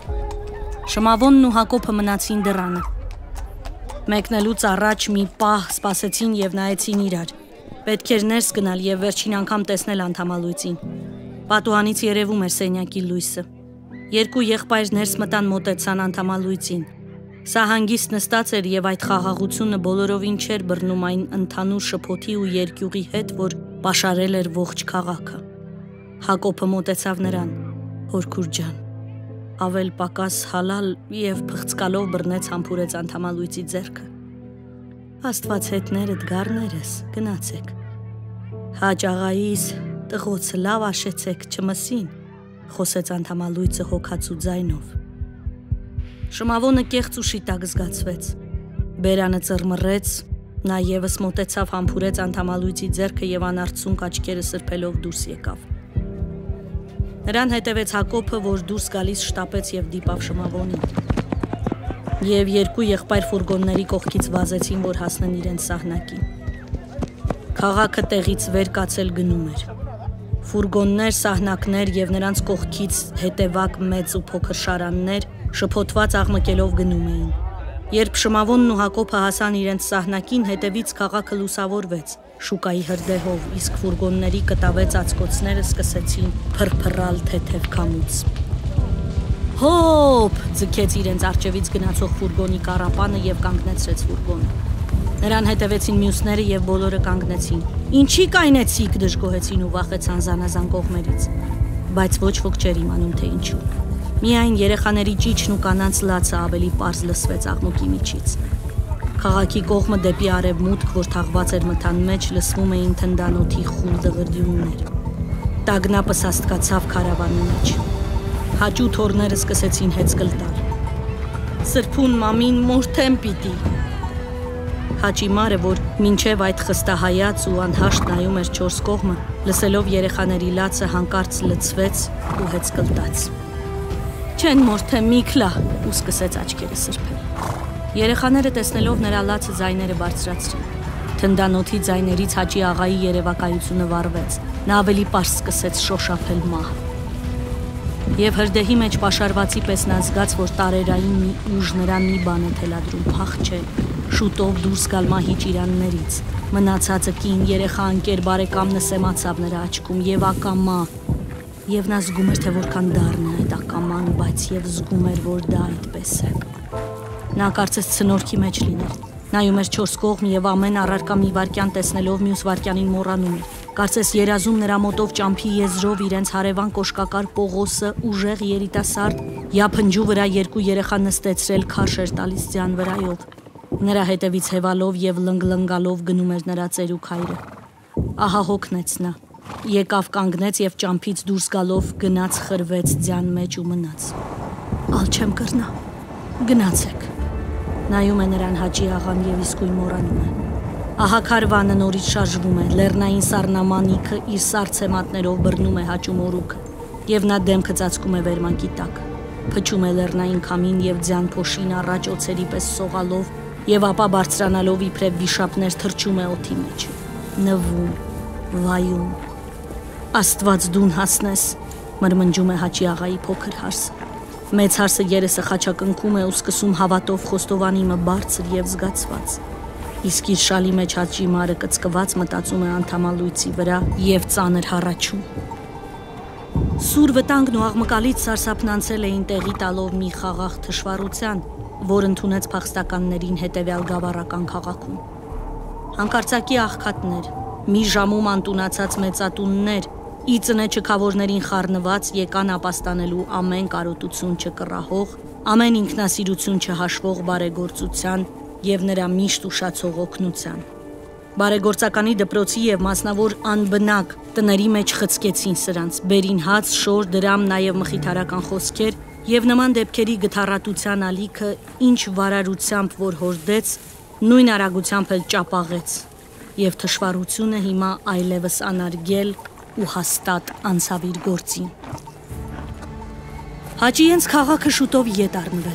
Շմավոնն ու Հակոբը մնացին դռանը։ Մեկնելուց առաջ մի պահ սպասեցին և նայեցին իրար։ Պետք էր ներս գնալ և վերջին անգամ տեսնել անդամալույծին։ Պատուհանից երևում էր սենյակի լույսը։ Երկու եղբայր ներս մտան, մոտեցան անդամալույծին։ Սա հանգիստ նստած էր և այդ խաղաղությունը բոլորովին չէր բռնում այն ընդհանուր շփոթի ու երկյուղի հետ, որ պաշարել էր ողջ քաղաքը։ Հակոբը մոտեցավ նրան. «Հորքուր ջան», ավել պակաս հալալ և փղծկալով բռնեց համբուրեց անդամալույծի ձեռքը։ «Աստված հետներդ գառներս, գնացեք։ Հաճ աղայիս տղոցը լավ աշեցեք, չմսին», խոսեց անդամալույծը հոգացու ձայնով։ Շմավոնը կեղծ ու շիտակ զգացվեց։ Բերանը ծռմռեց, նա ևս մոտեցավ համբուրեց անդամալույծի ձեռքը և անարցունք աչքերը սրբելով դուրս եկավ։ Նրան հետևեց Հակոբը, որ դուրս գալիս շտապեց և դիպավ Շմավոնին։ Եվ երկու եղբայր ֆուրգոնների կողքից վազեցին, որ հասնեն իրենց սահնակին։ Քաղաքը տեղից վեր կացել գնում էր։ Ֆուրգոններ, սահնակներ և նրանց կողքից հետևակ մեծ ու փոքր շարաններ շփոթված աղմկելով գնում էին։ Երբ Շմավոնն ու Հակոբը հասան իրենց սահնակին, հետևից քաղաքը լուսավորվեց շուկայի հրդեհով, իսկ ֆուրգոնների կտավե ծածկոցները սկսեցին փռփռալ թեթև քամուց։ «Հոп!» ձգեց իրենց առջևից գնացող ֆուրգոնի կառապանը և կանգնեցրեց ֆուրգոնը։ Նրան հետևեցին մյուսները և բոլորը կանգնեցին։ «Ինչի կայնեցիք?» դժգոհեցին ու վախեցան զանազան կողմերից։ Բայց ոչ ոք չէր իմանում, թե ինչու։ Միայն երեխաների ճիչն ու կանանց լացը ավելի պարզ լսվեց աղմուկի միջից։ Քաղաքի կողմը դեպի արևմուտք, որ թաղված էր մթան մեջ, լսվում էին թնդանոթի խուլ դղրդյուններ։ Տագնապը սաստկացավ քարավանի մեջ։ Հաճու թոռները սկսեցին հեծկլ տալ։ «Սրբուն մամին մորթեմ պիտի»։ Հաճի մարը, որ մինչև այդ խստահայաց ու անհաշտ նայում էր չորս կողմը, լսելով երեխաների լացը, հանկարծ լցվեց ու հեծկլտաց։ «Չեն մորթեմ միքլա», ու սկսեց աչքերը սրբել։ Երեխաները տեսնելով նրա լացը ձայները բարձրացրին։ Թնդանոթի ձայներից Հաճի աղայի երևակայությունը վառվեց։ Նա ավելի պարզ սկսեց շոշափել մահ։ Եվ հրդեհի մեջ պաշարվածի պես նա զգաց, որ տարերային մի ուժ նրան մի բան է թելադրում, փախ չէ, շուտով դուրս գալ մահի ճիրաններից։ Մնացածը կին, երեխա, ընկեր, բարեկամը սեմացավ նրա աչքում և ակամա։ Եվ նա զգում էր, թե որքան դառն է այդ ակաման, բայց և զգում էր, որ դա այդպես է։ Նա կարծես ցնորքի մեջ լիներ։ Նայում էր չորս կողմ և ամեն առարկա մի վայրկյան տեսնելով մյուս վայրկյանին մոռանում էր։ Կարծես երազում նրա մոտով ճամփի եզրով իրենց հարևան կոշկակար Պողոսը, ուժեղ երիտասարդ, յափնջու վրա երկու երեխա նստեցրել քարշ էր տալիս ձյան վրայով։ Նրա հետևից հևալով և լնգլնգալով գնում էր նրա ծերուկ հայրը։ Ահա հոգնեց նա։ Եկավ կանգնեց և ճամփից դուրս գալով գնաց խրվեց ձյան մեջ ու մնաց։ «Ալ չեմ կռնա, գնացեք», նայում է նրան Հաճի աղան և իսկույն մոռանում է։ Ահա քարվանը նորից շարժվում է, լեռնային սառնամանիքը իր սառցեմատներով բռնում է Հաճու մորուքը, և նա դեմքը ծածկում է վերմակի տակ։ Փչում է լեռնային քամին և ձյան փոշին առաջ օձերի պես սողալով և ապա բարձրանալով իբրև վիշապներ թռչում է օդի մեջ։ Նվում, վայում։ «Աստված դուն հասնես», մրմնջում է Հաճի աղայի փոքր հարսը։ Մեծ հարսը երեսը խաչակնքում է ու սկսում հավատով խոստովանիմը բարձր և զգացված։ Իսկ իր շալի մեջ Հաճի մարը կծկված մտածում է անդամալույծի վրա և ծանր հառաչում։ Սուր վտանգն ու աղմկալից սարսափն անցել էին տեղի տալով մի խաղաղ թշվառության, որ ընդունեց փախստականներին հետևյալ գավառական քաղաքում։ Հանկարծակի աղքատներ, մի ժամում անտունացած մեծատուններ, ի ծնե չքավորներին խառնված եկան ապաստանելու ամեն կարոտություն չկռահող, ամեն ինքնասիրություն չհաշվող բարեգործության և նրա միշտ ուշացող օգնության։ Բարեգործականի դպրոցի և մասնավոր անբնակ տների մեջ խցկեցին սրանց, բերին հաց, շոր, դրամ, նաև մխիթարական խոսքեր և նման դեպքերի գթառատության ալիքը ինչ վարարությամբ որ հորդեց, նույն արագությամբ էլ ճապաղեց, և թշվառությունը հիմա այլևս անարգել ու հաստատ անցավ իր գործին։ Հաճի հենց քաղաքը շուտով ետ առնվեց։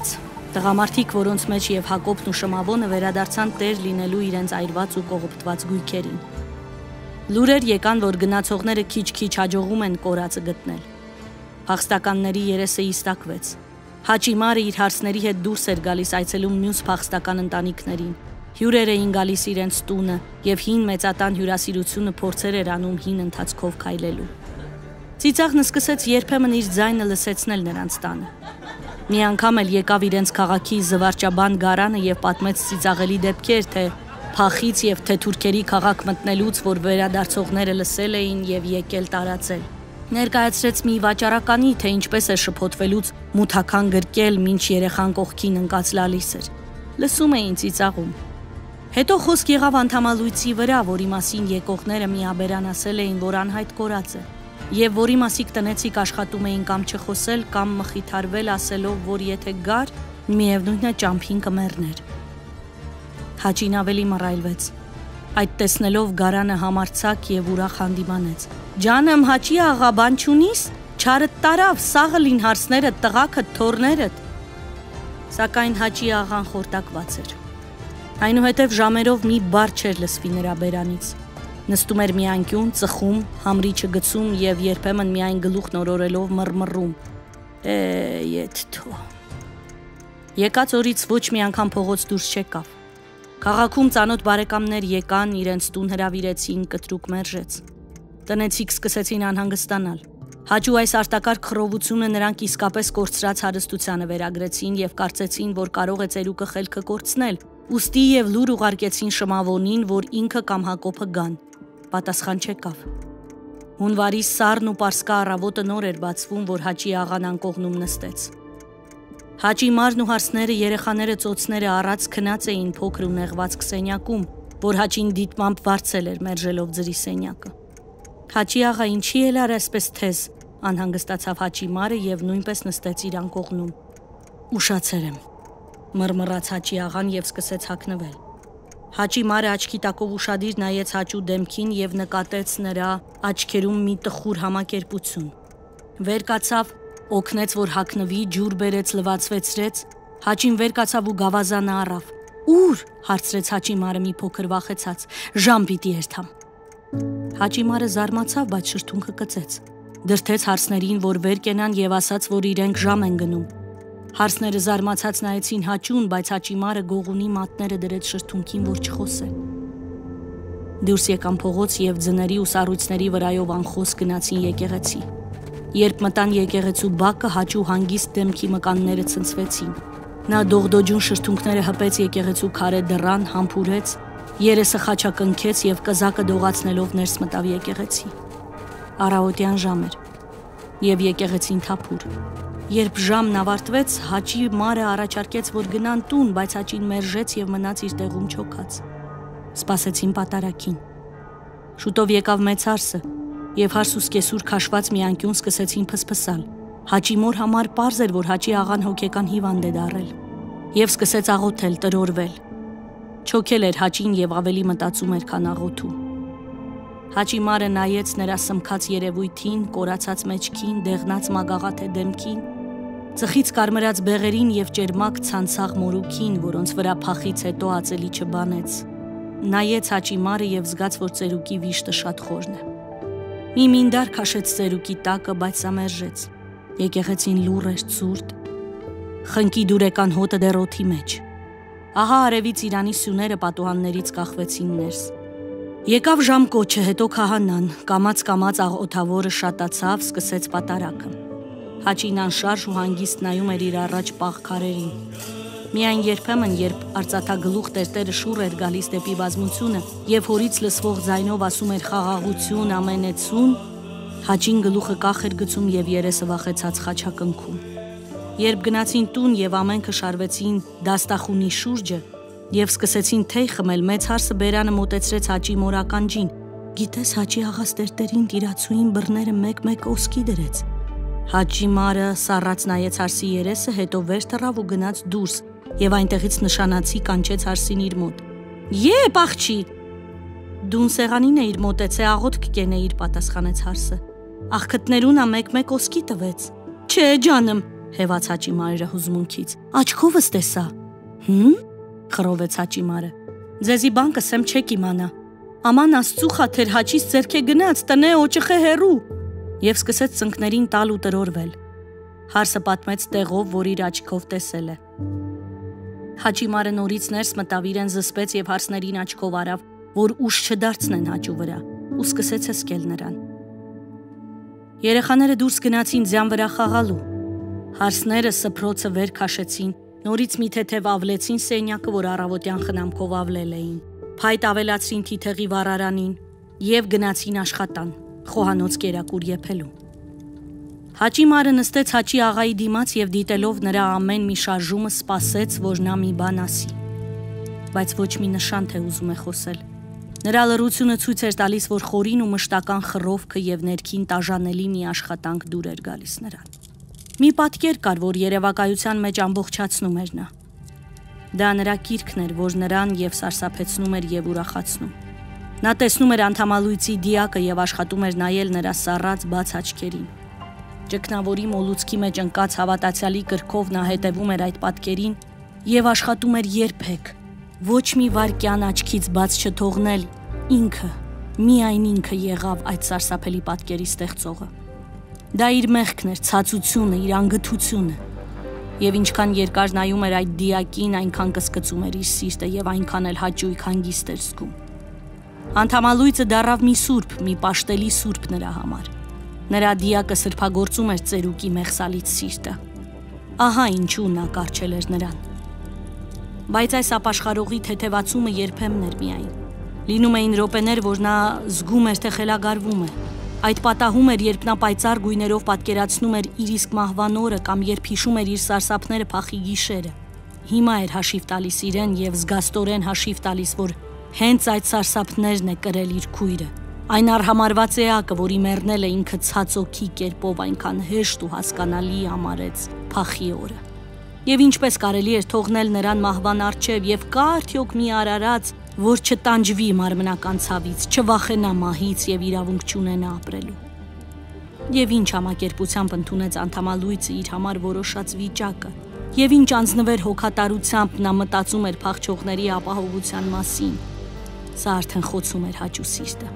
Տղամարդիկ, որոնց մեջ եւ Հակոբն ու Շմավոնը վերադարձան տեր լինելու իրենց այրված ու կողոպտված գույքերին։ Լուրեր եկան, որ գնացողները քիչ-քիչ հաջողում են կորածը գտնել։ Փախստականների երեսը իստակվեց։ Հաճիմարը իր հարսների հետ դուրս էր գալիս այցելում մյուս փախստական ընտանիքներին։ Հյուրեր էին գալիս իրենց տունը եւ հին մեծատան հյուրասիրությունը փորձեր էր անում հին ընթացքով քայլելու։ Ծիծաղն սկսեց երբեմն իր ձայնը լսեցնել նրանց տանը։ Մի անգամ էլ եկավ իրենց քաղաքի զվարճաբան Գարանը եւ պատմեց ծիծաղելի դեպքեր, թե փախից եւ թե թուրքերի քաղաք մտնելուց, որ վերադարձողները լսել էին եւ եկել տարածել։ Ներկայացրեց մի վաճառականի, թե ինչպես է շփոթվելուց մութական գրկել, մինչ երեխան կողքին ընկած լալիս էր։ Լսում էին ծիծաղում։ Հետո խոսք եղավ անդամալույցի վրա, որի մասին եկողները միաբերան ասել էին, որ անհայտ կորած է, եւ որի մասիկ տնեցիկ աշխատում էին կամ չխոսել, կամ մխիթարվել ասելով, որ եթե գար, միևնույնն է ճամփին կմեռներ։ Հաճին ավելի մռայլվեց։ Այդ տեսնելով Գարանը համարձակ եւ ուրախ հանդիմանեց։ Ջանեմ Հաճի աղա, բան չունիս, չարդ տարավ, սաղը լին հարսներդ, տղաքդ, թորներդ։ Սակայն Հաճի աղան խորտակված էր։ Այնուհետև ժամերով մի բառ չէր լսվի նրա բերանից։ Նստում էր մի անկյուն, ծխում, համրիչը գցում եւ երբեմն միայն գլուխն օրորելով մռմռում։ Է, ետ թո։ Եկած օրից ոչ մի անգամ փողոց դուրս չեկավ։ Քաղաքում ծանոթ բարեկամներ եկան, իրենց տուն հրավիրեցին, կտրուկ մերժեց։ Տնեցիք սկսեցին անհանգստանալ։ Հաճու այս արտակարգ խռովությունը նրանք իսկապես կորցրած հարստությանը վերագրեցին եւ կարծեցին, որ կարող է ծերուկը խելքը կորցնել, ուստի եւ լուր ուղարկեցին Շմավոնին, որ ինքը կամ Հակոբը գան։ Պատասխան չեկավ։ Հունվարի սառն ու պարսկա առավոտը նոր էր բացվում, որ Հաճի աղան անկողնում նստեց։ Հաճի մարն ու հարսները, երեխաները, ծոցները առած քնած էին փոքր ու նեղված քսենյակում, որ Հաճին դիտմամբ վարձել էր մերժելով ձրի սենյակը։ Հաճի աղա, ինչի էլ ար այսպես թեզ, անհանգստացավ Հաճի մարը եւ նույնպես նստեց իր անկողնում։ Ուշացել եմ, մռմռաց Հաճի աղան եւ սկսեց հագնվել։ Հաճի մարը աչքի տակով ուշադիր նայեց Հաճու դեմքին եւ նկատեց նրա աչքերում մի տխուր համակերպություն։ Վեր կացավ, օգնեց, որ հագնվի, ջուր բերեց, լվացվեցրեց։ Հաճին վեր կացավ ու գավազանը առավ։ Ուր, հարցրեց Հաճի մարը մի փոքր վախեցած։ Ժամ պիտի երթամ։ Հաճի մարը զարմացավ, բայց շրթունքը կծեց։ Դրթեց հարսներին, որ վեր կենան եւ ասաց, որ իրենք ժամ են գնում։ Հարսները զարմացած նայեցին Հաճուն, բայց Հաճի մարը գողունի մատները դրեց շրթունքին, որ չխոսե։ Դուրս եկան փողոց եւ ձների ու սառույցների վրայով անխոս գնացին եկեղեցի։ Երբ մտան եկեղեցու բակը, Հաճու հանգիստ դեմքի մկանները ցնցվեցին։ Նա դողդոջուն շրթունքները հպեց եկեղեցու քարե դռան, համբուրեց, երեսը խաչակնքեց եւ կզակը դողացնելով ներս մտավ եկեղեցի։ Առավոտյան ժամ էր եւ եկեղեցին թափուր։ Երբ ժամն ավարտվեց, Հաճի մարը առաջարկեց, որ գնան տուն, բայց Հաճին մերժեց եւ մնաց իր տեղում չոքած։ Սպասեցին պատարագին։ Շուտով եկավ մեծ հարսը, եւ հարս ու սկեսուր քաշված մի անկյուն սկսեցին փսփսալ։ Հաճի մոր համար պարզ էր, որ Հաճի աղան հոգեկան հիվանդ է դառել, եւ սկսեց աղոթել, տրորվել։ Չոքել էր Հաճին եւ ավելի մտածում էր, քան աղոթում։ Հաճի մարը նայեց նրա սմքած երևույթին, կորացած մեջքին, դեղնած մագաղաթե դեմքին, ծխից կարմրած բեղերին եւ ճերմակ ցանցաղ մորուքին, որոնց վրա փախից հետո ածելի չբանեց։ Նայեց Հաճի մարը եւ զգաց, որ ծերուկի վիշտը շատ խորն է։ Մի մինդար քաշեց ծերուկի տակը, բայց ամերժեց։ Եկեղեցին լուռ էր, ցուրտ։ Խնկի դուրեկան հոտը դեռ օդի մեջ։ Ահա արևից Իրանի սյուները պատուհաններից կախվեցին ներս։ Եկավ ժամ կոչը, հետո քահանան, կամած-կամած աղոթավորը շատացավ, սկսեց պատարակը։ Հաճին անշարժ ու հանգիստ նայում էր իր առաջ պաղ քարերին։ Միայն երբեմն, երբ արծաթագլուխ տերտերը շուռ էր գալիս դեպի բազմությունը եւ հորից լսվող ձայնով ասում էր խաղաղություն, ամենեցուն, Հաճին գլուխը կախ էր գցում եւ երեսը վախեցած խաչակնքում։ Երբ գնացին տուն եւ ամենքը շարվեցին դաստախունի շուրջը եւ սկսեցին թեյ խմել, մեծ հարսը բերանը մոտեցրեց Հաճի մորականջին։ Գիտես, Հաճի աղաս տերտերին տիրացուին բռները մեկ-մեկ ոսկի դրեց։ Հաճի մարը սառած նայեց հարսի երեսը, հետո վեր թռավ ու գնաց դուրս եւ այնտեղից նշանացի կանչեց հարսին իր մոտ։ Եփ աղջի։ Դուն սեղանին է իր մոտեցե աղոթք կենեիր, պատասխանեց հարսը։ Աղքտներուն ա մեկ-մեկ ոսկի տվեց։ Չէ, ջանım, Հեվաց Հաճիմարը հուզմունքից։ Աչքովս տեսա։ Հմ? Խռովեց Հաճիմարը։ Ձեզի բան կսեմ չեք իմանա։ Աման Աստծու խաթեր հաճիս ձերքե գնաց, տնե օճխե հերու։ Եվ սկսեց ծնկներին տալ ու տրորվել։ Հարսը պատմեց տեղով, որ իր աչքով տեսել է։ Հաճիմարը նորից ներս մտավ, իրեն զսպեց եւ հարսներին աչքով արավ, որ ուշ չդարձնեն հաճու վրա, ու սկսեց հսկել նրան։ Երեխաները դուրս գնացին ձյան վրա խաղալու։ Հարսները սփռոցը վեր քաշեցին, նորից մի թեթև ավլեցին սենյակը, որ առավոտյան խնամքով ավլել էին, փայտ ավելացրին թիթեղի վառարանին եւ գնացին աշխատան, խոհանոց կերակուր եփելու։ Հաճիմարը նստեց Հաճի աղայի դիմաց եւ դիտելով նրա ամեն մի շարժումը սպասեց, որ նա մի բան ասի։ Բայց ոչ մի նշան թե ուզում է խոսել։ Նրա լռությունը ցույց էր տալիս, որ խորին ու մշտական խռովքը եւ ներքին տաժանելի մի աշխատանք դուր էր գալիս նրան։ Մի պատկեր կար, որ երևակայության մեջ ամբողջացնում էր նա։ Դա նրա կիրքն էր, որ նրան եւ սարսափեցնում էր եւ ուրախացնում։ Նա տեսնում էր անդամալույցի դիակը եւ աշխատում էր նայել նրա սառած բաց աչքերին։ Ճգնավորի մոլուցքի մեջ ընկած հավատացյալի կրքով նա հետևում էր այդ պատկերին եւ աշխատում էր երբեք ոչ մի վայրկյան աչքից բաց չթողնել ինքը, միայն ինքը եղավ այդ սարսափելի պատկերի ստեղծողը։ Դա իր մեղքն էր, ցածությունը, իր անգթությունը։ Եվ ինչքան երկար նայում էր այդ դիակին, այնքան կսկծում էր իր սիրտը եւ այնքան էլ հաճույք հանգիստ էր զգում։ Անդամալույցը դառավ մի սուրբ, մի պաշտելի սուրբ նրա համար։ Նրա դիակը սրբագործում էր ծերուկի մեղսալից սիրտը։ Ահա ինչու նա կարչել էր նրան։ Բայց այս ապաշխարողի թեթևացումը երբեմն էր միայն։ Լինում էին րոպեներ, որ նա զգում էր, թե խելագարվում է։ Այդ պատահում էր, երբ նա պայծառ գույներով պատկերացնում էր իր իսկ մահվան օրը կամ երբ հիշում էր իր սարսափները փախի գիշերը։ Հիմա էր հաշիվ տալիս իրեն եւ զգաստորեն հաշիվ տալիս, որ հենց այդ սարսափներն է կրել իր քույրը։ Այն արհամարված էակը, որի մեռնել է ինքը ցածոքի կերպով այնքան հեշտ ու հասկանալի համարեց փախի օրը։ Եվ ինչպես կարելի էր թողնել նրան մահվան առջև եւ կա արդյոք մի արարած, որ չտանջվի մարմնական ցավից, չվախենա մահից եւ իրավունք չունենա ապրելու։ Եվ ինչ համակերպությամբ ընդունեց անդամալույցը իր համար որոշած վիճակը, եւ ինչ անձնվեր հոգատարությամբ նա մտածում էր փախչողների ապահովության մասին։ Սա արդեն խոցում էր Հաճու սիրտը։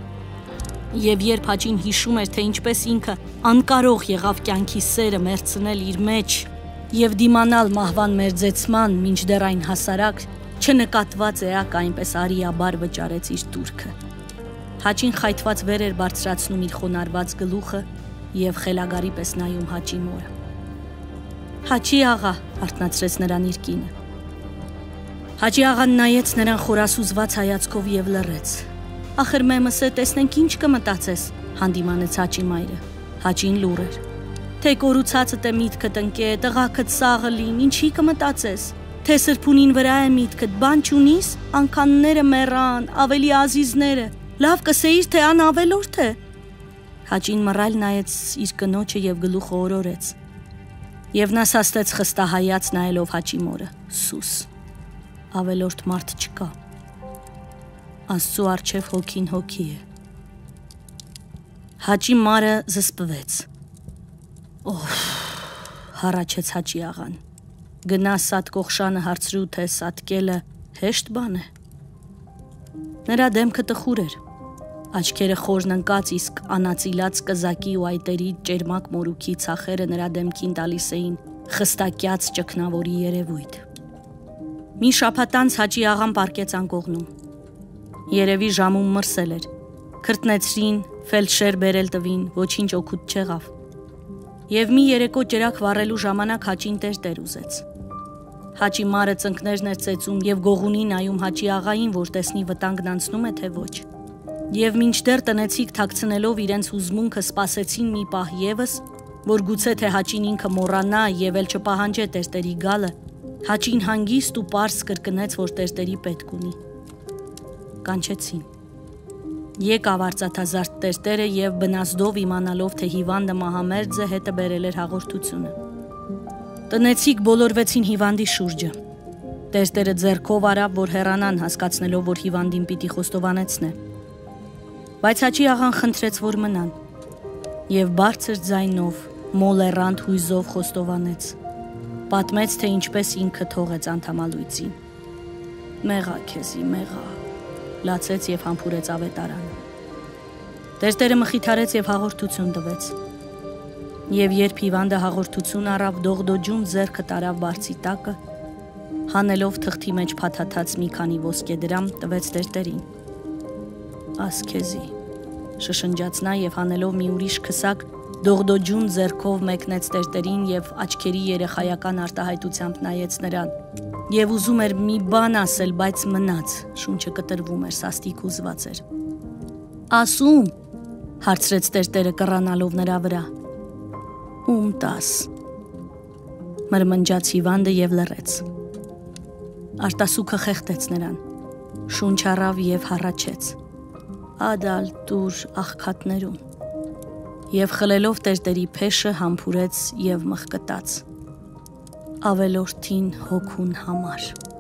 Եվ երբ Հաճին հիշում էր, թե ինչպես ինքը անկարող եղավ կյանքի սերը մերցնել իր մեջ եւ դիմանալ մահվան մերձեցման, մինչդեռ այն հասարակ չնկատված էակ այնպես արիաբար վճարեց իր տուրքը։ Հաճին խայթված վեր էր բարձրացնում իր խոնարհված գլուխը եւ խելագարի պես նայում Հաճի մորը։ Հաճի աղա, արթնացրեց նրան իր կինը։ Հաճի աղան նայեց նրան խորասուզված հայացքով եւ լռեց։ Ախր մեմս է, տեսնենք ինչ կմտածես, հանդիմանեց Հաճի մայրը։ Հաճին լուռ էր։ Թե կորուցածդ է միտքդ ընկե, տղաքդ սաղը լին, ինչի կմտածես։ Թե սրբունին վրա է միտքդ, բան չունիս, անքանները մեռան, ավելի ազիզները, լավ կսեիր, թե ան ավելորդ է։ Հաճին մռայլ նայեց իր կնոջը եւ գլուխը օրորեց։ Եվ նա սաստեց խստահայաց նայելով Հաճի մորը։ Սուս, ավելորդ մարդ չկա։ Աստծու առջև հոգին հոգի է։ Հաճի մարը զսպվեց։ Օհ, հառաչեց Հաճի աղան։ Գնա սատ կողշանը հարցրու, թե սատկելը հեշտ բան է։ Նրա դեմքը տխուր էր։ Աչքերը խորն ընկած, իսկ անածիլած կզակի ու այտերի ճերմակ մորուքի ցախերը նրա դեմքին տալիս էին խստակյաց ճգնավորի երևույթ։ Մի շաբաթ անց Հաճի աղան պառկեց անկողնում։ Երևի ժամում մրսել էր։ Քրտնեցրին, ֆելդշեր բերել տվին, ոչինչ օգուտ չեղավ։ Եվ մի երեկո ջրակ վառելու ժամանակ Հաճին տերտեր ուզեց։ Հաճի մարը ծնկներն էր ծեծում եւ գողունի նայում Հաճի աղային, որ տեսնի վտանգն անցնում է թե ոչ։ Եվ մինչդեռ տնեցիկ թաքցնելով իրենց հուզմունքը սպասեցին մի պահ եւս, որ գուցե թե Հաճին ինքը մոռանա եւ էլ չպահանջե տերտերի գալը, Հաճին հանգիստ ու պարզ կրկնեց, որ տերտերի պետք ունի։ Կանչեցին։ Եկավ արծաթազարդ տերտերը եւ բնազդով իմանալով, թե հիվանդը մահամերձ է, հետը բերել էր հաղորդությունը։ Տնեցիկ բոլորվեցին հիվանդի շուրջը։ Տերտերը ձեռքով արավ, որ հեռանան, հասկացնելով, որ հիվանդին պիտի խոստովանեցնե։ Բայց Հաճի աղան խնդրեց, որ մնան։ Եվ բարձր ձայնով, մոլեռանդ հույզով խոստովանեց. պատմեց, թե ինչպես ինքը թողեց անդամալույցին։ Մեղա քեզի, մեղա, լացեց եւ համբուրեց ավետարանը։ Տերտերը մխիթարեց եւ հաղորդություն տվեց։ Եվ երբ հիվանդը հաղորդություն առավ, դողդոջում ձեռքը տարավ բարձի տակը, հանելով թղթի մեջ փաթաթած մի քանի ոսկե դրամ, տվեց տերտերին։ Ասքեզի, շշնջաց նա եւ հանելով մի ուրիշ քսակ, դողդոջուն ձեռքով մեկնեց տերտերին եւ աչքերի երեխայական արտահայտությամբ նայեց նրան։ Եվ ուզում էր մի բան ասել, բայց մնաց, շունչը կտրվում էր, սաստիկ հուզված էր։ Ասում, հարցրեց տերտերը կռանալով նրա վրա։ Ում տաս։ Մրմնջաց հիվանդը եւ լռեց։ Արտասուքը խեղդեց նրան, շունչ առավ եւ հառաչեց։ Ադալ տուր աղքատներուն։ Եվ խլելով տերտերի փեշը համբուրեց եւ մղկտաց։ Ավելորդին հոգուն համար։